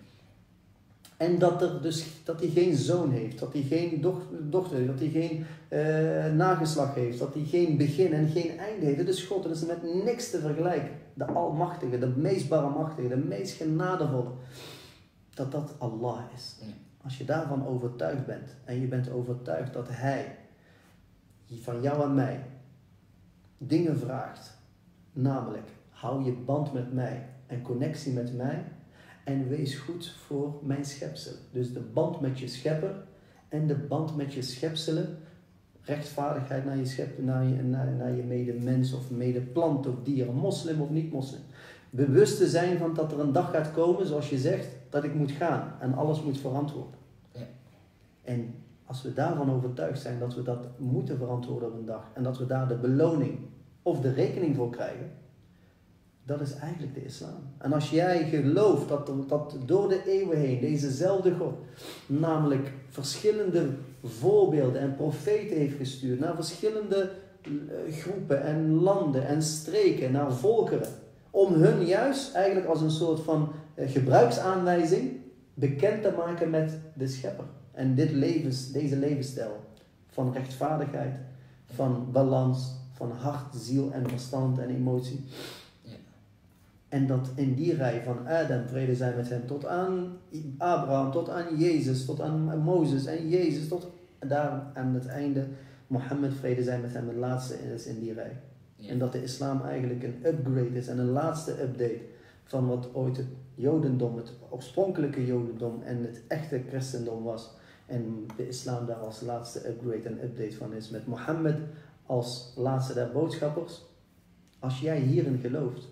En dat er dus, dat hij geen zoon heeft, dat hij geen dochter heeft, dat hij geen uh, nageslacht heeft, dat hij geen begin en geen einde heeft. Dat is God, dat is met niks te vergelijken. De almachtige, de meest barmhartige, de meest genadevolle. Dat dat Allah is. Als je daarvan overtuigd bent en je bent overtuigd dat Hij van jou en mij dingen vraagt, namelijk hou je band met mij en connectie met mij en wees goed voor mijn schepselen. Dus de band met je schepper en de band met je schepselen, rechtvaardigheid naar je, schep, naar je, naar, naar je medemens of medeplant of dier, moslim of niet moslim. Bewust te zijn van dat er een dag gaat komen, zoals je zegt, dat ik moet gaan en alles moet verantwoorden. Ja. En als we daarvan overtuigd zijn dat we dat moeten verantwoorden op een dag en dat we daar de beloning of de rekening voor krijgen, dat is eigenlijk de islam. En als jij gelooft dat, dat door de eeuwen heen dezezelfde God namelijk verschillende voorbeelden en profeten heeft gestuurd naar verschillende groepen en landen en streken, naar volkeren, om hun juist eigenlijk als een soort van gebruiksaanwijzing bekend te maken met de schepper. En dit levens, deze levensstijl van rechtvaardigheid, van balans, van hart, ziel en verstand en emotie. Ja. En dat in die rij van Adam, vrede zij met hem, tot aan Abraham, tot aan Jezus, tot aan Mozes en Jezus, tot daar aan het einde Mohammed, vrede zij met hem, de laatste is in die rij. Ja. En dat de islam eigenlijk een upgrade is en een laatste update van wat ooit het Jodendom, het oorspronkelijke Jodendom en het echte christendom was. En de islam daar als laatste upgrade en update van is. Met Mohammed als laatste der boodschappers. Als jij hierin gelooft,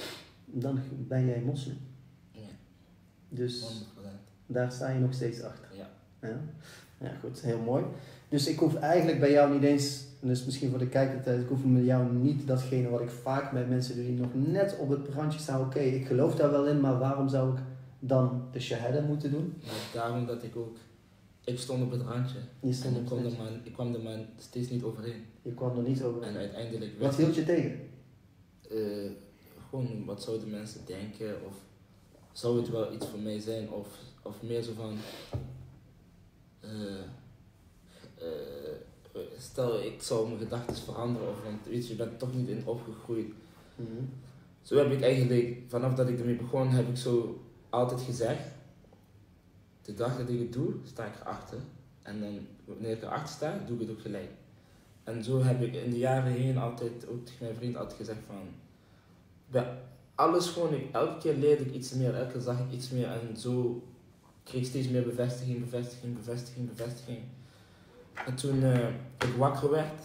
dan ben jij moslim. Ja. Dus honderd procent. Daar sta je nog steeds achter. Ja. Ja? Ja, goed, heel mooi. Dus ik hoef eigenlijk bij jou niet eens, en dus misschien voor de kijker thuis, ik hoef met jou niet datgene wat ik vaak bij mensen doe die nog net op het randje staan. Oké, okay, ik geloof daar wel in, maar waarom zou ik dan de shahada moeten doen? Ja, daarom dat ik ook, ik stond op het randje. Je stond en ik, kwam er maar, ik kwam er maar steeds niet overheen. Je kwam er niet overheen. En uiteindelijk... Wat hield je tegen? Uh, gewoon, wat zouden mensen denken? Of zou het wel iets voor mij zijn? Of, of meer zo van... Uh, uh, stel, ik zou mijn gedachten veranderen. Of, want weet je, je bent toch niet in opgegroeid. Mm-hmm. Zo heb ik eigenlijk, vanaf dat ik ermee begon, heb ik zo altijd gezegd... De dag dat ik het doe, sta ik erachter. En dan, wanneer ik erachter sta, doe ik het ook gelijk. En zo heb ik in de jaren heen altijd, ook tegen mijn vriend altijd gezegd van... Bij alles gewoon, ik, elke keer leerde ik iets meer, elke keer zag ik iets meer. En zo kreeg steeds meer bevestiging, bevestiging, bevestiging, bevestiging. En toen uh, ik wakker werd,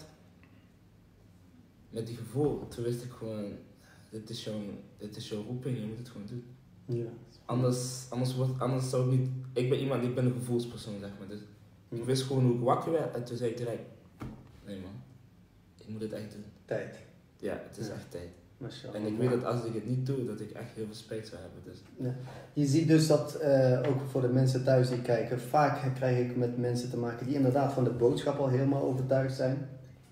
met die gevoel, toen wist ik gewoon, dit is jouw, dit is jouw roeping, je moet het gewoon doen. Ja. Anders, anders, wordt, anders zou ik niet, ik ben iemand, ik ben een gevoelspersoon zeg maar, dus ik wist gewoon hoe ik wakker werd en toen zei ik direct, nee man, ik moet het echt doen. Tijd. Ja, het is Ja. echt tijd. Mashallah. En ik weet dat als ik het niet doe, dat ik echt heel veel spijt zou hebben. Dus. Ja. Je ziet dus dat, uh, ook voor de mensen thuis die kijken, vaak krijg ik met mensen te maken die inderdaad van de boodschap al helemaal overtuigd zijn.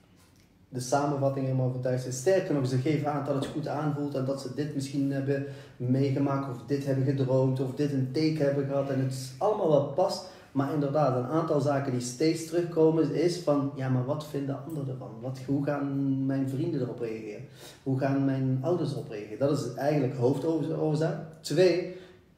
De samenvatting helemaal overtuigd zijn. Sterker nog, ze geven aan dat het goed aanvoelt en dat ze dit misschien hebben meegemaakt of dit hebben gedroomd of dit een teken hebben gehad en het is allemaal wel past. Maar inderdaad, een aantal zaken die steeds terugkomen is van, ja maar wat vinden anderen ervan? Wat, hoe gaan mijn vrienden erop reageren? Hoe gaan mijn ouders erop reageren? Dat is eigenlijk hoofdoorzaak. Twee,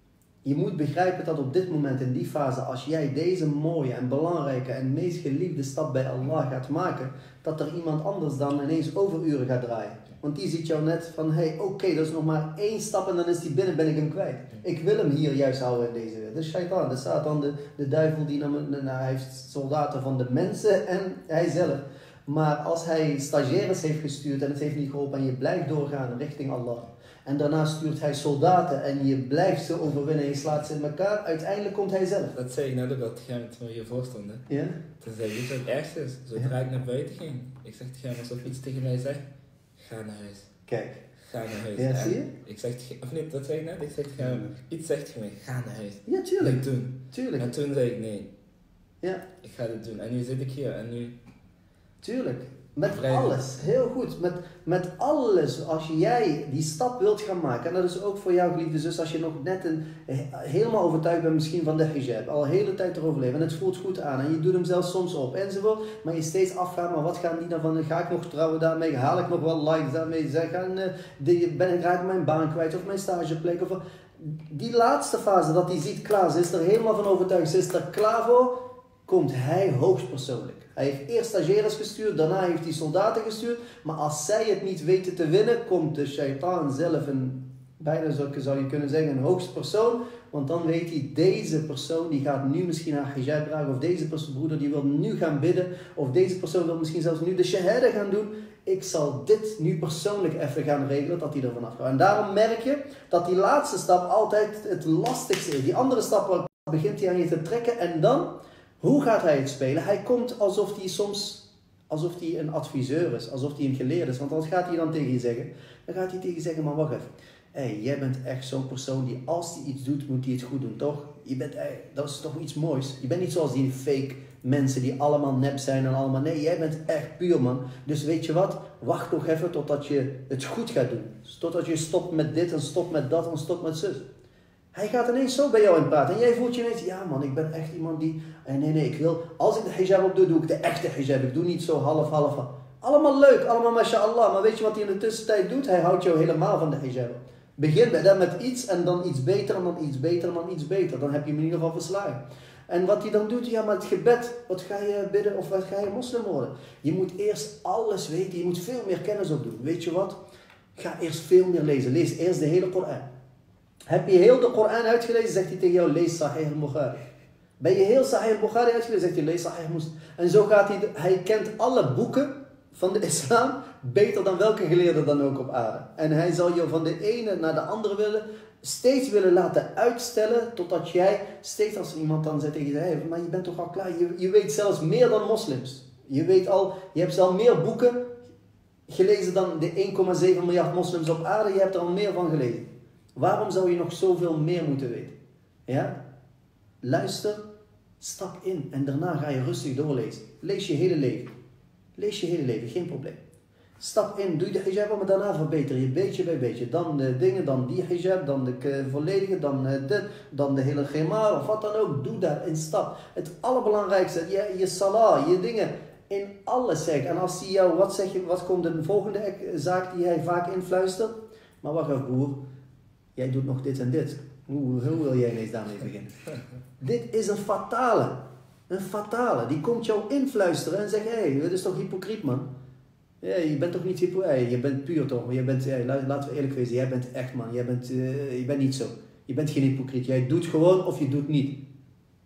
je moet begrijpen dat op dit moment in die fase, als jij deze mooie en belangrijke en meest geliefde stap bij Allah gaat maken, dat er iemand anders dan ineens overuren gaat draaien. Want die ziet jou net van, hé, hey, oké, okay, dat is nog maar één stap en dan is die binnen, ben ik hem kwijt. Ik wil hem hier juist houden in deze wereld. De shaitaan, de Satan, de, de duivel, die nou, nou, hij heeft soldaten van de mensen en hij zelf. Maar als hij stagiaires heeft gestuurd en het heeft niet geholpen en je blijft doorgaan richting Allah. En daarna stuurt hij soldaten en je blijft ze overwinnen en je slaat ze in elkaar. Uiteindelijk komt hij zelf. Dat zei ik net ook al tegen hem toen we hiervoor stonden. Ja? Toen zei ik, weet je wat het ergste is? Zodra Ja. ik naar buiten ging, ik zeg tegen hem alsof iets tegen mij zegt, ga naar huis. Kijk. Ga naar huis. Ja, En zie je? Ik zeg, of niet, dat zei ik net, ik zeg tegen hem, iets zegt tegen mij, ga naar huis. Ja, tuurlijk. Niet doen. Tuurlijk. En toen zei ik, nee, Ja, ik ga dit doen. En nu zit ik hier en nu... tuurlijk. Met Vrijdag. alles. Heel goed. Met, met alles. Als jij die stap wilt gaan maken. En dat is ook voor jou, geliefde zus. Als je nog net een, helemaal overtuigd bent misschien van de hijab. Al een hele tijd erover leven. En het voelt goed aan. En je doet hem zelfs soms op. Enzovoort. Maar je steeds afvraagt. Maar wat gaan die dan van? Ga ik nog trouwen daarmee? Haal ik nog wel likes daarmee? Zeg, gaan, uh, die, ben ik raak mijn baan kwijt? Of mijn stageplek? Of, die laatste fase. Dat hij ziet klaar. Ze is er helemaal van overtuigd. Ze is er klaar voor. Komt hij hoogstpersoonlijk. Hij heeft eerst stagiaires gestuurd, daarna heeft hij soldaten gestuurd. Maar als zij het niet weten te winnen, komt de shaitaan zelf een, bijna zou je kunnen zeggen, een hoogste persoon. Want dan weet hij, deze persoon die gaat nu misschien haar hijab dragen. Of deze persoon, broeder die wil nu gaan bidden. Of deze persoon wil misschien zelfs nu de shahada gaan doen. Ik zal dit nu persoonlijk even gaan regelen, dat hij er vanaf gaat. En daarom merk je dat die laatste stap altijd het lastigste is. Die andere stap begint hij aan je te trekken en dan... Hoe gaat hij het spelen? Hij komt alsof hij soms, alsof hij een adviseur is, alsof hij een geleerde is. Want wat gaat hij dan tegen je zeggen? Dan gaat hij tegen je zeggen, maar wacht even. Hey, jij bent echt zo'n persoon die als hij iets doet, moet hij het goed doen, toch? Je bent, hey, dat is toch iets moois? Je bent niet zoals die fake mensen die allemaal nep zijn en allemaal... Nee, jij bent echt puur, man. Dus weet je wat? Wacht nog even totdat je het goed gaat doen. Totdat je stopt met dit en stopt met dat en stopt met zus. Hij gaat ineens zo bij jou in praten en jij voelt je ineens, ja man, ik ben echt iemand die, nee nee, ik wil, als ik de hijab op doe, doe ik de echte hijab, ik doe niet zo half half. Allemaal leuk, allemaal mashallah, maar weet je wat hij in de tussentijd doet? Hij houdt jou helemaal van de hijab. Begin bij dat met iets en dan iets beter en dan iets beter en dan iets beter, dan heb je hem in ieder geval verslagen. En wat hij dan doet, ja maar het gebed, wat ga je bidden of wat ga je moslim worden? Je moet eerst alles weten, je moet veel meer kennis opdoen. Weet je wat? Ga eerst veel meer lezen, lees eerst de hele Koran. Heb je heel de Koran uitgelezen, zegt hij tegen jou, lees Sahih al-Bukhari. Ben je heel Sahih al-Bukhari uitgelezen, zegt hij, lees Sahih Muslim. En zo gaat hij, hij kent alle boeken van de islam beter dan welke geleerde dan ook op aarde. En hij zal je van de ene naar de andere willen, steeds willen laten uitstellen, totdat jij, steeds als iemand dan zegt tegen je, hey, maar je bent toch al klaar, je, je weet zelfs meer dan moslims. Je weet al, je hebt al meer boeken gelezen dan de één komma zeven miljard moslims op aarde, je hebt er al meer van gelezen. Waarom zou je nog zoveel meer moeten weten? Ja? Luister, stap in en daarna ga je rustig doorlezen. Lees je hele leven. Lees je hele leven, geen probleem. Stap in, doe je de hijab, maar daarna verbeter je beetje bij beetje. Dan de dingen, dan die hijab, dan de volledige, dan de, dan de hele khimar of wat dan ook. Doe daar in stap. Het allerbelangrijkste, je, je salah, je dingen, in alles zeg. En als hij jou, wat zeg je, wat komt de volgende zaak die hij vaak influistert? Maar wacht even broer. Jij doet nog dit en dit. Hoe, hoe wil jij ineens daarmee beginnen? Dit is een fatale. Een fatale. Die komt jou influisteren en zegt, hé, hey, dat is toch hypocriet, man? Ja, je bent toch niet hypocriet? Hey, je bent puur toch? Je bent, hey, laten we eerlijk wezen, jij bent echt, man. Jij bent, uh, je bent niet zo. Je bent geen hypocriet. Jij doet gewoon of je doet niet.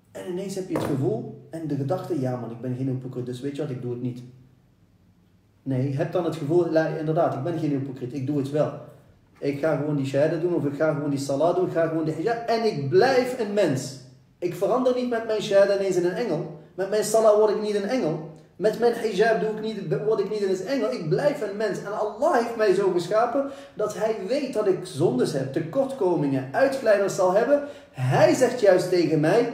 En ineens heb je het gevoel en de gedachte, ja man, ik ben geen hypocriet, dus weet je wat, ik doe het niet. Nee, heb dan het gevoel, inderdaad, ik ben geen hypocriet, ik doe het wel. Ik ga gewoon die shahada doen, of ik ga gewoon die salat doen, ik ga gewoon die hijab, en ik blijf een mens. Ik verander niet met mijn shahada ineens in een engel. Met mijn salat word ik niet een engel. Met mijn hijab doe ik niet, word ik niet een engel. Ik blijf een mens. En Allah heeft mij zo geschapen dat hij weet dat ik zondes heb, tekortkomingen, uitglijders zal hebben. Hij zegt juist tegen mij,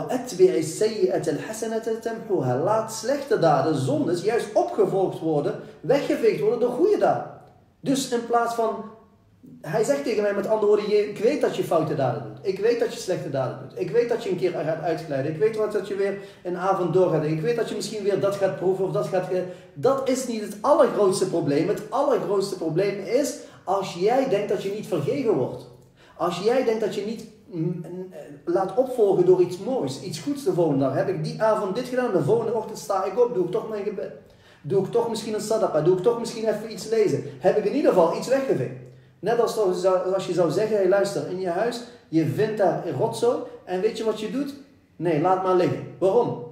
laat slechte daden, zondes, juist opgevolgd worden, weggeveegd worden door goede daden. Dus in plaats van, hij zegt tegen mij met andere woorden, ik weet dat je foute daden doet. Ik weet dat je slechte daden doet. Ik weet dat je een keer gaat uitglijden. Ik weet dat je weer een avond door gaat. Ik weet dat je misschien weer dat gaat proeven of dat gaat... Dat is niet het allergrootste probleem. Het allergrootste probleem is als jij denkt dat je niet vergeven wordt. Als jij denkt dat je niet laat opvolgen door iets moois, iets goeds de volgende dag. Heb ik die avond dit gedaan, de volgende ochtend sta ik op, doe ik toch mijn gebed. Doe ik toch misschien een sadaqa, doe ik toch misschien even iets lezen. Heb ik in ieder geval iets weggeveegd. Net als, als je zou zeggen, hey, luister, in je huis, je vindt daar een rotzooi en weet je wat je doet? Nee, laat maar liggen. Waarom?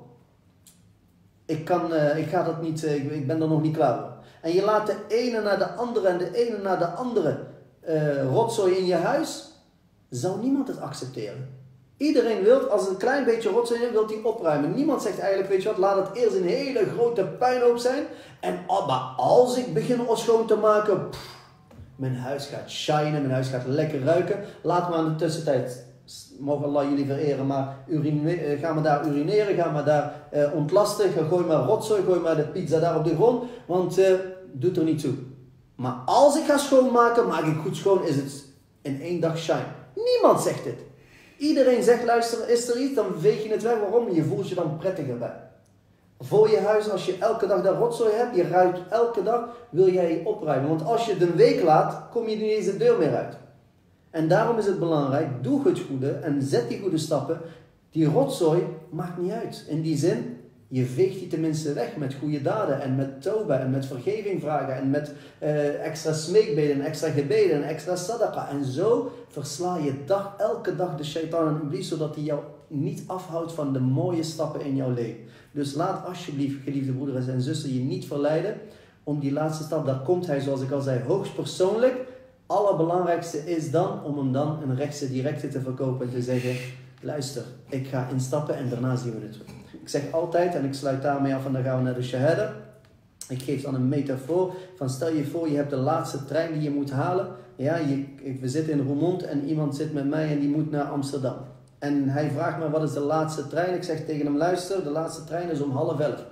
Ik, kan, uh, ik ga dat niet, uh, ik, ik ben er nog niet klaar voor. En je laat de ene naar de andere en de ene naar de andere uh, rotzooi in je huis, zou niemand het accepteren. Iedereen wil, als een klein beetje rotzooi is, wil die opruimen. Niemand zegt eigenlijk, weet je wat, laat het eerst een hele grote puinhoop zijn. En oh, maar als ik begin schoon te maken, pff, mijn huis gaat shinen, mijn huis gaat lekker ruiken. Laat me aan de tussentijd, mogen Allah jullie vereren, maar urine, ga maar daar urineren, ga maar daar uh, ontlasten. Gooi maar rotzooi, gooi maar de pizza daar op de grond, want uh, doet er niet toe. Maar als ik ga schoonmaken, maak ik goed schoon, is het in één dag shine. Niemand zegt dit. Iedereen zegt, luister, is er iets, dan veeg je het weg. Waarom? Je voelt je dan prettiger bij. Voor je huis, als je elke dag daar rotzooi hebt, je ruikt elke dag, wil jij je opruimen. Want als je het een week laat, kom je niet eens de deur meer uit. En daarom is het belangrijk, doe het goede en zet die goede stappen. Die rotzooi maakt niet uit. In die zin, je veegt die tenminste weg met goede daden en met tauba en met vergeving vragen en met uh, extra smeekbeden, extra gebeden en extra sadaqa. En zo versla je dag, elke dag de shaitaan en iblis, zodat hij jou niet afhoudt van de mooie stappen in jouw leven. Dus laat alsjeblieft, geliefde broeders en zussen, je niet verleiden om die laatste stap. Daar komt hij, zoals ik al zei, hoogst persoonlijk. Allerbelangrijkste is dan om hem dan een rechtse directe te verkopen en te zeggen, luister, ik ga instappen en daarna zien we het weer. Ik zeg altijd, en ik sluit daarmee af en dan gaan we naar de shahada. Ik geef dan een metafoor van stel je voor je hebt de laatste trein die je moet halen. Ja, je, we zitten in Roermond en iemand zit met mij en die moet naar Amsterdam. En hij vraagt me wat is de laatste trein. Ik zeg tegen hem luister, de laatste trein is om half elf.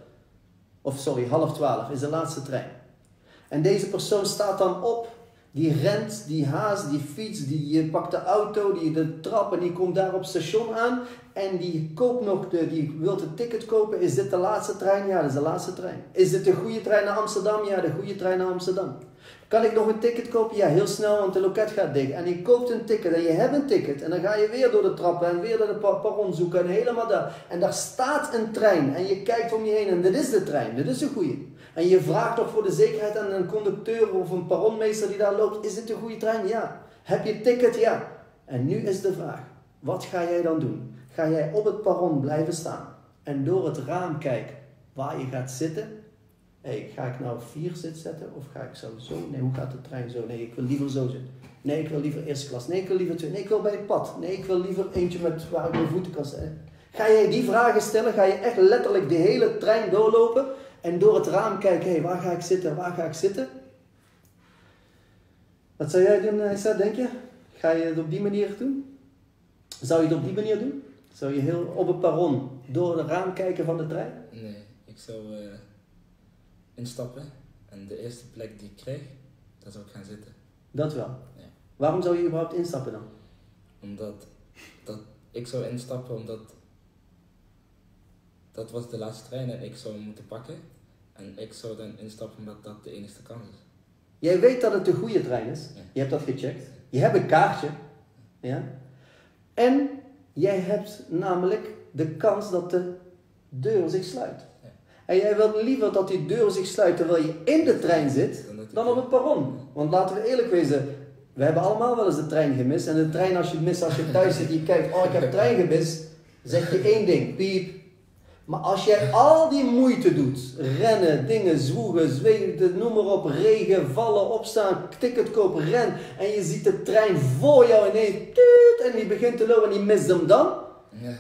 Of sorry, half twaalf is de laatste trein. En deze persoon staat dan op. Die rent, die haast, die fiets, die pakt de auto, die de trap en die komt daar op het station aan. En die koopt nog, de, die wil het ticket kopen. Is dit de laatste trein? Ja, dat is de laatste trein. Is dit de goede trein naar Amsterdam? Ja, de goede trein naar Amsterdam. Kan ik nog een ticket kopen? Ja, heel snel, want de loket gaat dicht. En je koopt een ticket en je hebt een ticket. En dan ga je weer door de trappen en weer door de perron zoeken en helemaal daar. En daar staat een trein en je kijkt om je heen en dit is de trein, dit is de goede. En je vraagt toch voor de zekerheid aan een conducteur of een perronmeester die daar loopt, is dit de goede trein? Ja. Heb je ticket? Ja. En nu is de vraag, wat ga jij dan doen? Ga jij op het perron blijven staan en door het raam kijken waar je gaat zitten? Hey, ga ik nou vier zit zetten of ga ik zo zo? Nee, hoe gaat de trein zo? Nee, ik wil liever zo zitten. Nee, ik wil liever eerste klas. Nee, ik wil liever twee. Nee, ik wil bij het pad. Nee, ik wil liever eentje met waar ik mijn voeten kan zetten. Ga jij die vragen stellen? Ga je echt letterlijk de hele trein doorlopen en door het raam kijken? Hé, hey, waar ga ik zitten? Waar ga ik zitten? Wat zou jij doen, Issa, denk je? Ga je het op die manier doen? Zou je het op die manier doen? Zou je heel op het perron door het raam kijken van de trein? Nee, ik zou uh, instappen en de eerste plek die ik kreeg, daar zou ik gaan zitten. Dat wel? Ja. Waarom zou je überhaupt instappen dan? Omdat dat, ik zou instappen omdat dat was de laatste trein en ik zou hem moeten pakken. En ik zou dan instappen omdat dat de enige kans is. Jij weet dat het de goede trein is. Ja. Je hebt dat gecheckt. Je hebt een kaartje. Ja. En jij hebt namelijk de kans dat de deur zich sluit. Ja. En jij wilt liever dat die deur zich sluit terwijl je in de trein zit, dan, dan op het perron. Want laten we eerlijk wezen, we hebben allemaal wel eens de trein gemist. En de trein als je het mist, als je thuis zit en je kijkt, oh ik heb de trein gemist. zeg je één ding, piep. Maar als jij al die moeite doet, rennen, dingen, zwoegen, zweten, noem maar op, regen, vallen, opstaan, ticket kopen, ren. En je ziet de trein voor jou ineens, tuut, en die begint te lopen en die mist hem dan. Ja.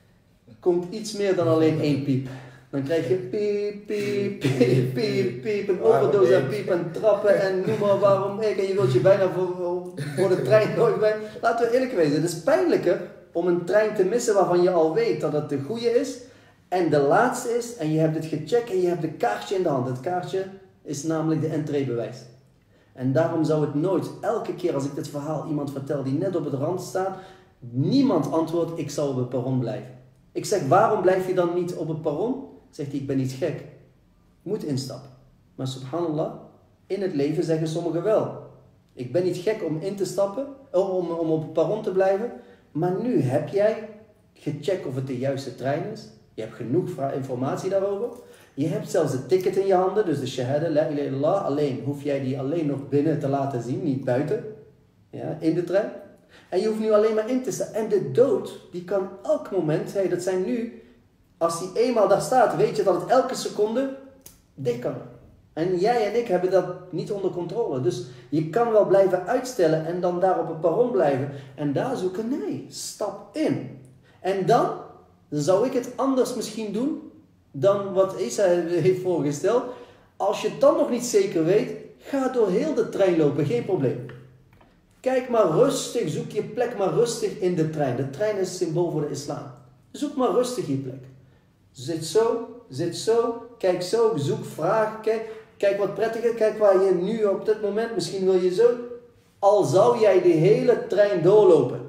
Komt iets meer dan alleen één piep. Dan krijg je piep, piep, piep, piep, piep, een overdosis aan piep en trappen en noem maar waarom ik. En je wilt je bijna voor, voor de trein gooien. Laten we eerlijk wezen, het is pijnlijker om een trein te missen waarvan je al weet dat het de goede is. En de laatste is, en je hebt het gecheckt en je hebt een kaartje in de hand. Het kaartje is namelijk de entreebewijs. En daarom zou het nooit, elke keer als ik dit verhaal iemand vertel die net op het rand staat, niemand antwoordt, ik zal op het perron blijven. Ik zeg, waarom blijf je dan niet op het perron? Zegt hij, ik ben niet gek. Ik moet instappen. Maar subhanallah, in het leven zeggen sommigen wel. Ik ben niet gek om in te stappen, om, om op het perron te blijven. Maar nu heb jij gecheckt of het de juiste trein is. Je hebt genoeg informatie daarover. Je hebt zelfs het ticket in je handen, dus de shahada, la ilaha illallah. Alleen hoef jij die alleen nog binnen te laten zien, niet buiten. Ja, in de trein. En je hoeft nu alleen maar in te staan. En de dood, die kan elk moment, hey, dat zijn nu, als die eenmaal daar staat, weet je dat het elke seconde dicht kan. En jij en ik hebben dat niet onder controle. Dus je kan wel blijven uitstellen en dan daar op het perron blijven. En daar zoeken, nee, stap in. En dan, dan zou ik het anders misschien doen dan wat Isa heeft voorgesteld. Als je het dan nog niet zeker weet, ga door heel de trein lopen, geen probleem. Kijk maar rustig, zoek je plek maar rustig in de trein. De trein is symbool voor de islam. Zoek maar rustig je plek. Zit zo, zit zo, kijk zo, zoek, vraag, kijk, kijk wat prettiger, kijk waar je nu op dit moment, misschien wil je zo. Al zou jij de hele trein doorlopen.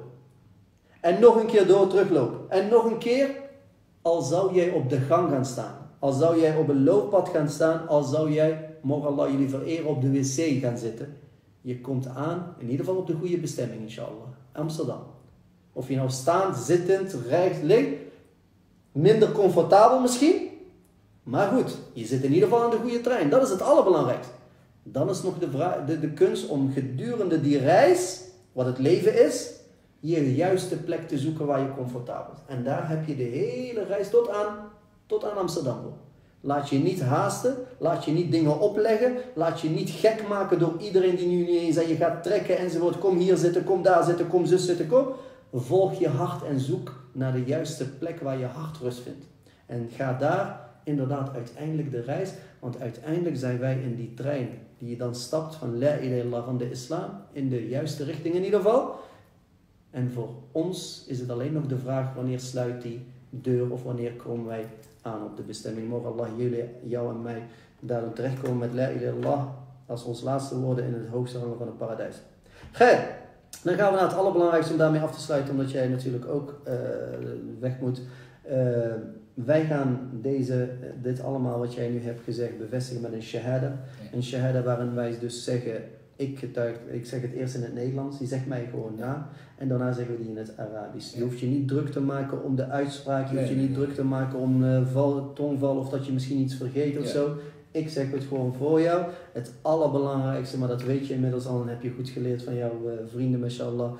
En nog een keer door teruglopen. En nog een keer, al zou jij op de gang gaan staan. Al zou jij op een looppad gaan staan, al zou jij, mogen Allah jullie vereren, op de wc gaan zitten. Je komt aan, in ieder geval op de goede bestemming, inshallah. Amsterdam. Of je nou staand, zittend, rechts, links. Minder comfortabel misschien. Maar goed, je zit in ieder geval aan de goede trein. Dat is het allerbelangrijkste. Dan is nog de, vraag, de, de kunst om gedurende die reis, wat het leven is, je juiste plek te zoeken waar je comfortabel is. En daar heb je de hele reis tot aan, tot aan Amsterdam. Laat je niet haasten, laat je niet dingen opleggen, laat je niet gek maken door iedereen die nu niet eens aan je gaat trekken enzovoort. Kom hier zitten, kom daar zitten, kom zus zitten, kom. Volg je hart en zoek naar de juiste plek waar je hart rust vindt. En ga daar inderdaad uiteindelijk de reis, want uiteindelijk zijn wij in die trein die je dan stapt van la ilaha illallah, van de islam, in de juiste richting in ieder geval. En voor ons is het alleen nog de vraag wanneer sluit die deur of wanneer komen wij aan op de bestemming. Mogen Allah jullie, jou en mij daarom terechtkomen met la ilaha illallah als ons laatste woorden in het hoogste rang van het paradijs. Gij, dan gaan we naar het allerbelangrijkste om daarmee af te sluiten, omdat jij natuurlijk ook uh, weg moet. Uh, wij gaan deze, dit allemaal wat jij nu hebt gezegd bevestigen met een shahada. Een shahada waarin wij dus zeggen, ik getuig, ik zeg het eerst in het Nederlands, die zegt mij gewoon na. En daarna zeggen we die in het Arabisch. Je hoeft je niet druk te maken om de uitspraak, je hoeft je niet druk te maken om uh, val, tongval of dat je misschien iets vergeet of ja. zo. Ik zeg het gewoon voor jou. Het allerbelangrijkste, maar dat weet je inmiddels al en heb je goed geleerd van jouw uh, vrienden, mashallah.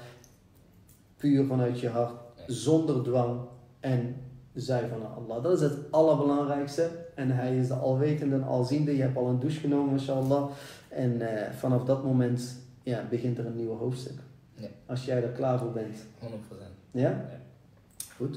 Puur vanuit je hart, zonder dwang en zuiver naar Allah. Dat is het allerbelangrijkste. En hij is de alwetende en alziende. Je hebt al een douche genomen, mashallah. En uh, vanaf dat moment ja, begint er een nieuw hoofdstuk. Ja. Als jij er klaar voor bent. honderd procent. Ja? Ja. Goed.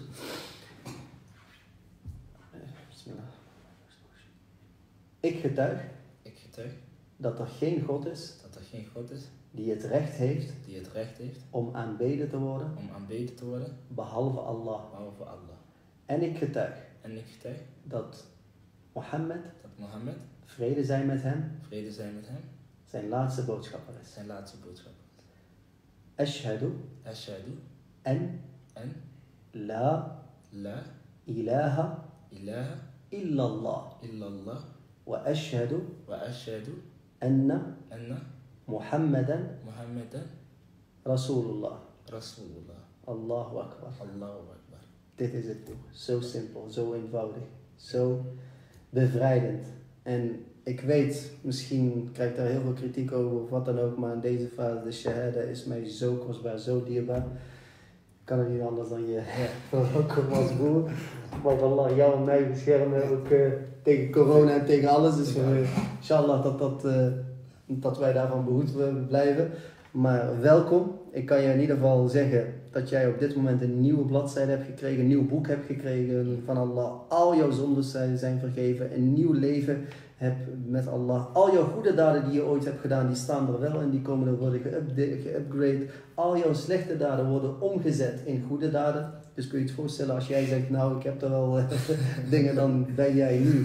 Ik getuig. Ik getuig. Dat er geen God is. Dat er geen God is. Die het recht heeft. Die het recht heeft. Om aanbeden te worden. Om aanbeden te worden. Behalve Allah. Behalve Allah. En ik getuig. En ik getuig. Dat Mohammed. Dat Mohammed. Vrede zij met hem. Vrede zij met hem. Zijn laatste boodschapper is. Zijn laatste boodschapper is. Ashhadu. Ashhadu. En. En. La. La. Ilaha. Ilaha. Illallah. Illallah. Wa ashhadu. Wa ashhadu. Anna. Anna. Muhammadan. Muhammadan. Rasulullah. Rasulullah. Allahu Akbar. Allahu Akbar. Dit is het. Zo simpel, zo eenvoudig, zo bevrijdend. En ik weet, misschien krijg ik daar heel veel kritiek over of wat dan ook, maar in deze fase, de shahada is mij zo kostbaar, zo dierbaar. kan het niet anders dan je verwelkomen als broer. Maar Allah, jou en mij beschermen ook uh, tegen corona en tegen alles. Dus uh, inshallah dat, dat, uh, dat wij daarvan behoed blijven. Maar welkom. Ik kan je in ieder geval zeggen dat jij op dit moment een nieuwe bladzijde hebt gekregen, een nieuw boek hebt gekregen van Allah. Al jouw zondes zijn vergeven, een nieuw leven hebt met Allah. Al jouw goede daden die je ooit hebt gedaan, die staan er wel en die komen er worden geupgrade. Al jouw slechte daden worden omgezet in goede daden. Dus kun je het voorstellen als jij zegt, nou ik heb er al dingen, dan ben jij nu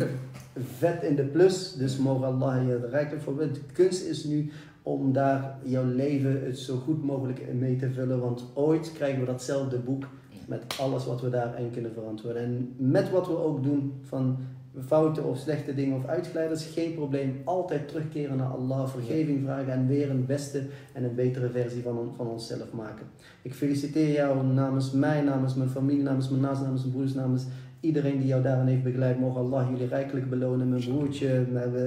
vet in de plus. Dus mogen Allah je er rijkelijk voor. De kunst is nu om daar jouw leven het zo goed mogelijk mee te vullen. Want ooit krijgen we datzelfde boek met alles wat we daarin kunnen verantwoorden. En met wat we ook doen van fouten of slechte dingen of uitglijders, geen probleem. Altijd terugkeren naar Allah, vergeving vragen en weer een beste en een betere versie van, van onszelf maken. Ik feliciteer jou namens mij, namens mijn familie, namens mijn naast, namens mijn broers, namens iedereen die jou daarin heeft begeleid. Mogen Allah jullie rijkelijk belonen. Mijn broertje,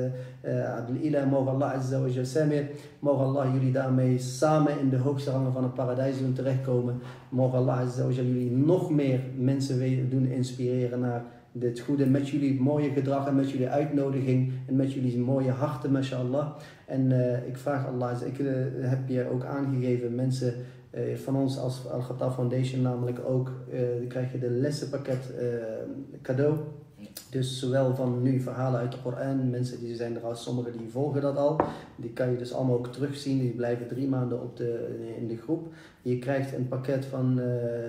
uh, Abdel Ilah, mogen Allah Azza wa Jal Samir, mogen Allah jullie daarmee samen in de hoogste rangen van het paradijs doen terechtkomen. Mogen Allah Azza wa Jal jullie nog meer mensen doen inspireren naar dit goede, met jullie mooie gedrag en met jullie uitnodiging en met jullie mooie harten, mashallah. En uh, ik vraag Allah, ik uh, heb je ook aangegeven, mensen uh, van ons als Al-Khattab Foundation namelijk ook, uh, dan krijg je de lessenpakket uh, cadeau. Dus zowel van nu verhalen uit de Koran, mensen die zijn er al, sommigen die volgen dat al, die kan je dus allemaal ook terugzien, die blijven drie maanden op de, in de groep. Je krijgt een pakket van uh,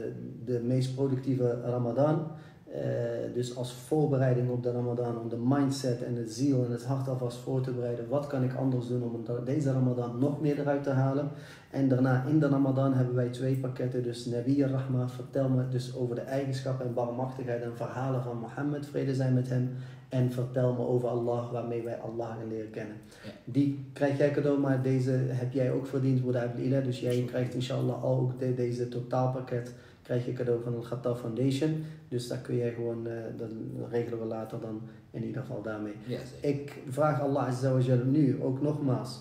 de meest productieve Ramadan. Uh, dus als voorbereiding op de Ramadan, om de mindset en het ziel en het hart alvast voor te bereiden. Wat kan ik anders doen om deze Ramadan nog meer eruit te halen? En daarna in de Ramadan hebben wij twee pakketten. Dus Nabi al-Rahma, vertel me dus over de eigenschappen en barmhartigheid en verhalen van Mohammed, vrede zijn met hem. En vertel me over Allah, waarmee wij Allah gaan leren kennen. Ja. Die krijg jij cadeau, maar deze heb jij ook verdiend, Broeder Abdel Ilah. Dus jij krijgt inshallah al ook de, deze totaalpakket. Krijg je cadeau van de Khattab Foundation. Dus daar kun jij gewoon, uh, dat regelen we later dan in ieder geval daarmee. Ja, ik vraag Allah Azza wa Jal nu ook nogmaals,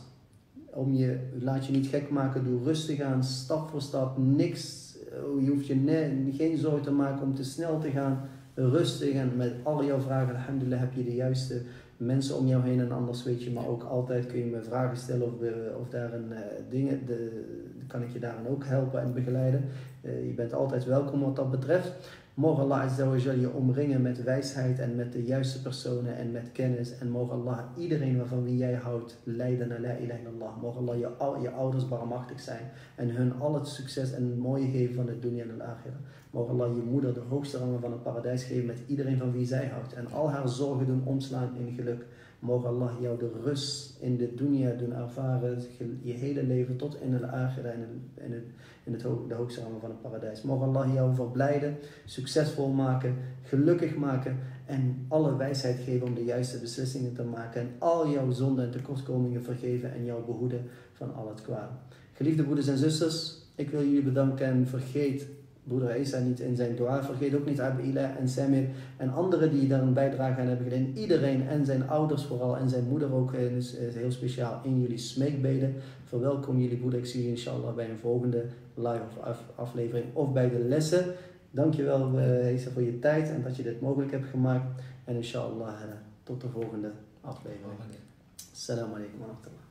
om je, laat je niet gek maken, doe rustig aan, stap voor stap, niks, je hoeft je ne, geen zorgen te maken om te snel te gaan, rustig en met al jouw vragen, alhamdulillah heb je de juiste mensen om jou heen en anders weet je, maar ook altijd kun je me vragen stellen of, of daar een uh, dingen, de, kan ik je daarin ook helpen en begeleiden. Uh, je bent altijd welkom wat dat betreft. Mogen Allah Azza wa Jal je omringen met wijsheid en met de juiste personen en met kennis. En mogen Allah iedereen waarvan wie jij houdt leiden naar la ilaha illallah. Mogen Allah je, al, je ouders barmachtig zijn en hun al het succes en het mooie geven van de dunya en de akhirah. Mogen Allah je moeder de hoogste rangen van het paradijs geven met iedereen van wie zij houdt. En al haar zorgen doen omslaan in geluk. Mogen Allah jou de rust in de dunya doen ervaren, je hele leven tot in de akhirah en in, het, in het, de hoogste rangen van het paradijs. Mogen Allah jou verblijden, succesvol maken, gelukkig maken en alle wijsheid geven om de juiste beslissingen te maken. En al jouw zonden en tekortkomingen vergeven en jou behoeden van al het kwaad. Geliefde broeders en zusters, ik wil jullie bedanken en vergeet Broeder Isa niet in zijn dua. Vergeet ook niet Abdel Ilah en Samir en anderen die daar een bijdrage aan hebben gedaan. Iedereen en zijn ouders vooral en zijn moeder ook is heel speciaal in jullie smeekbeden. Verwelkom jullie broeder. Ik zie jullie inshallah bij een volgende live aflevering of bij de lessen. Dankjewel uh, Isa voor je tijd en dat je dit mogelijk hebt gemaakt. En inshallah uh, tot de volgende aflevering. Assalamu alaikum wa rahmatullah.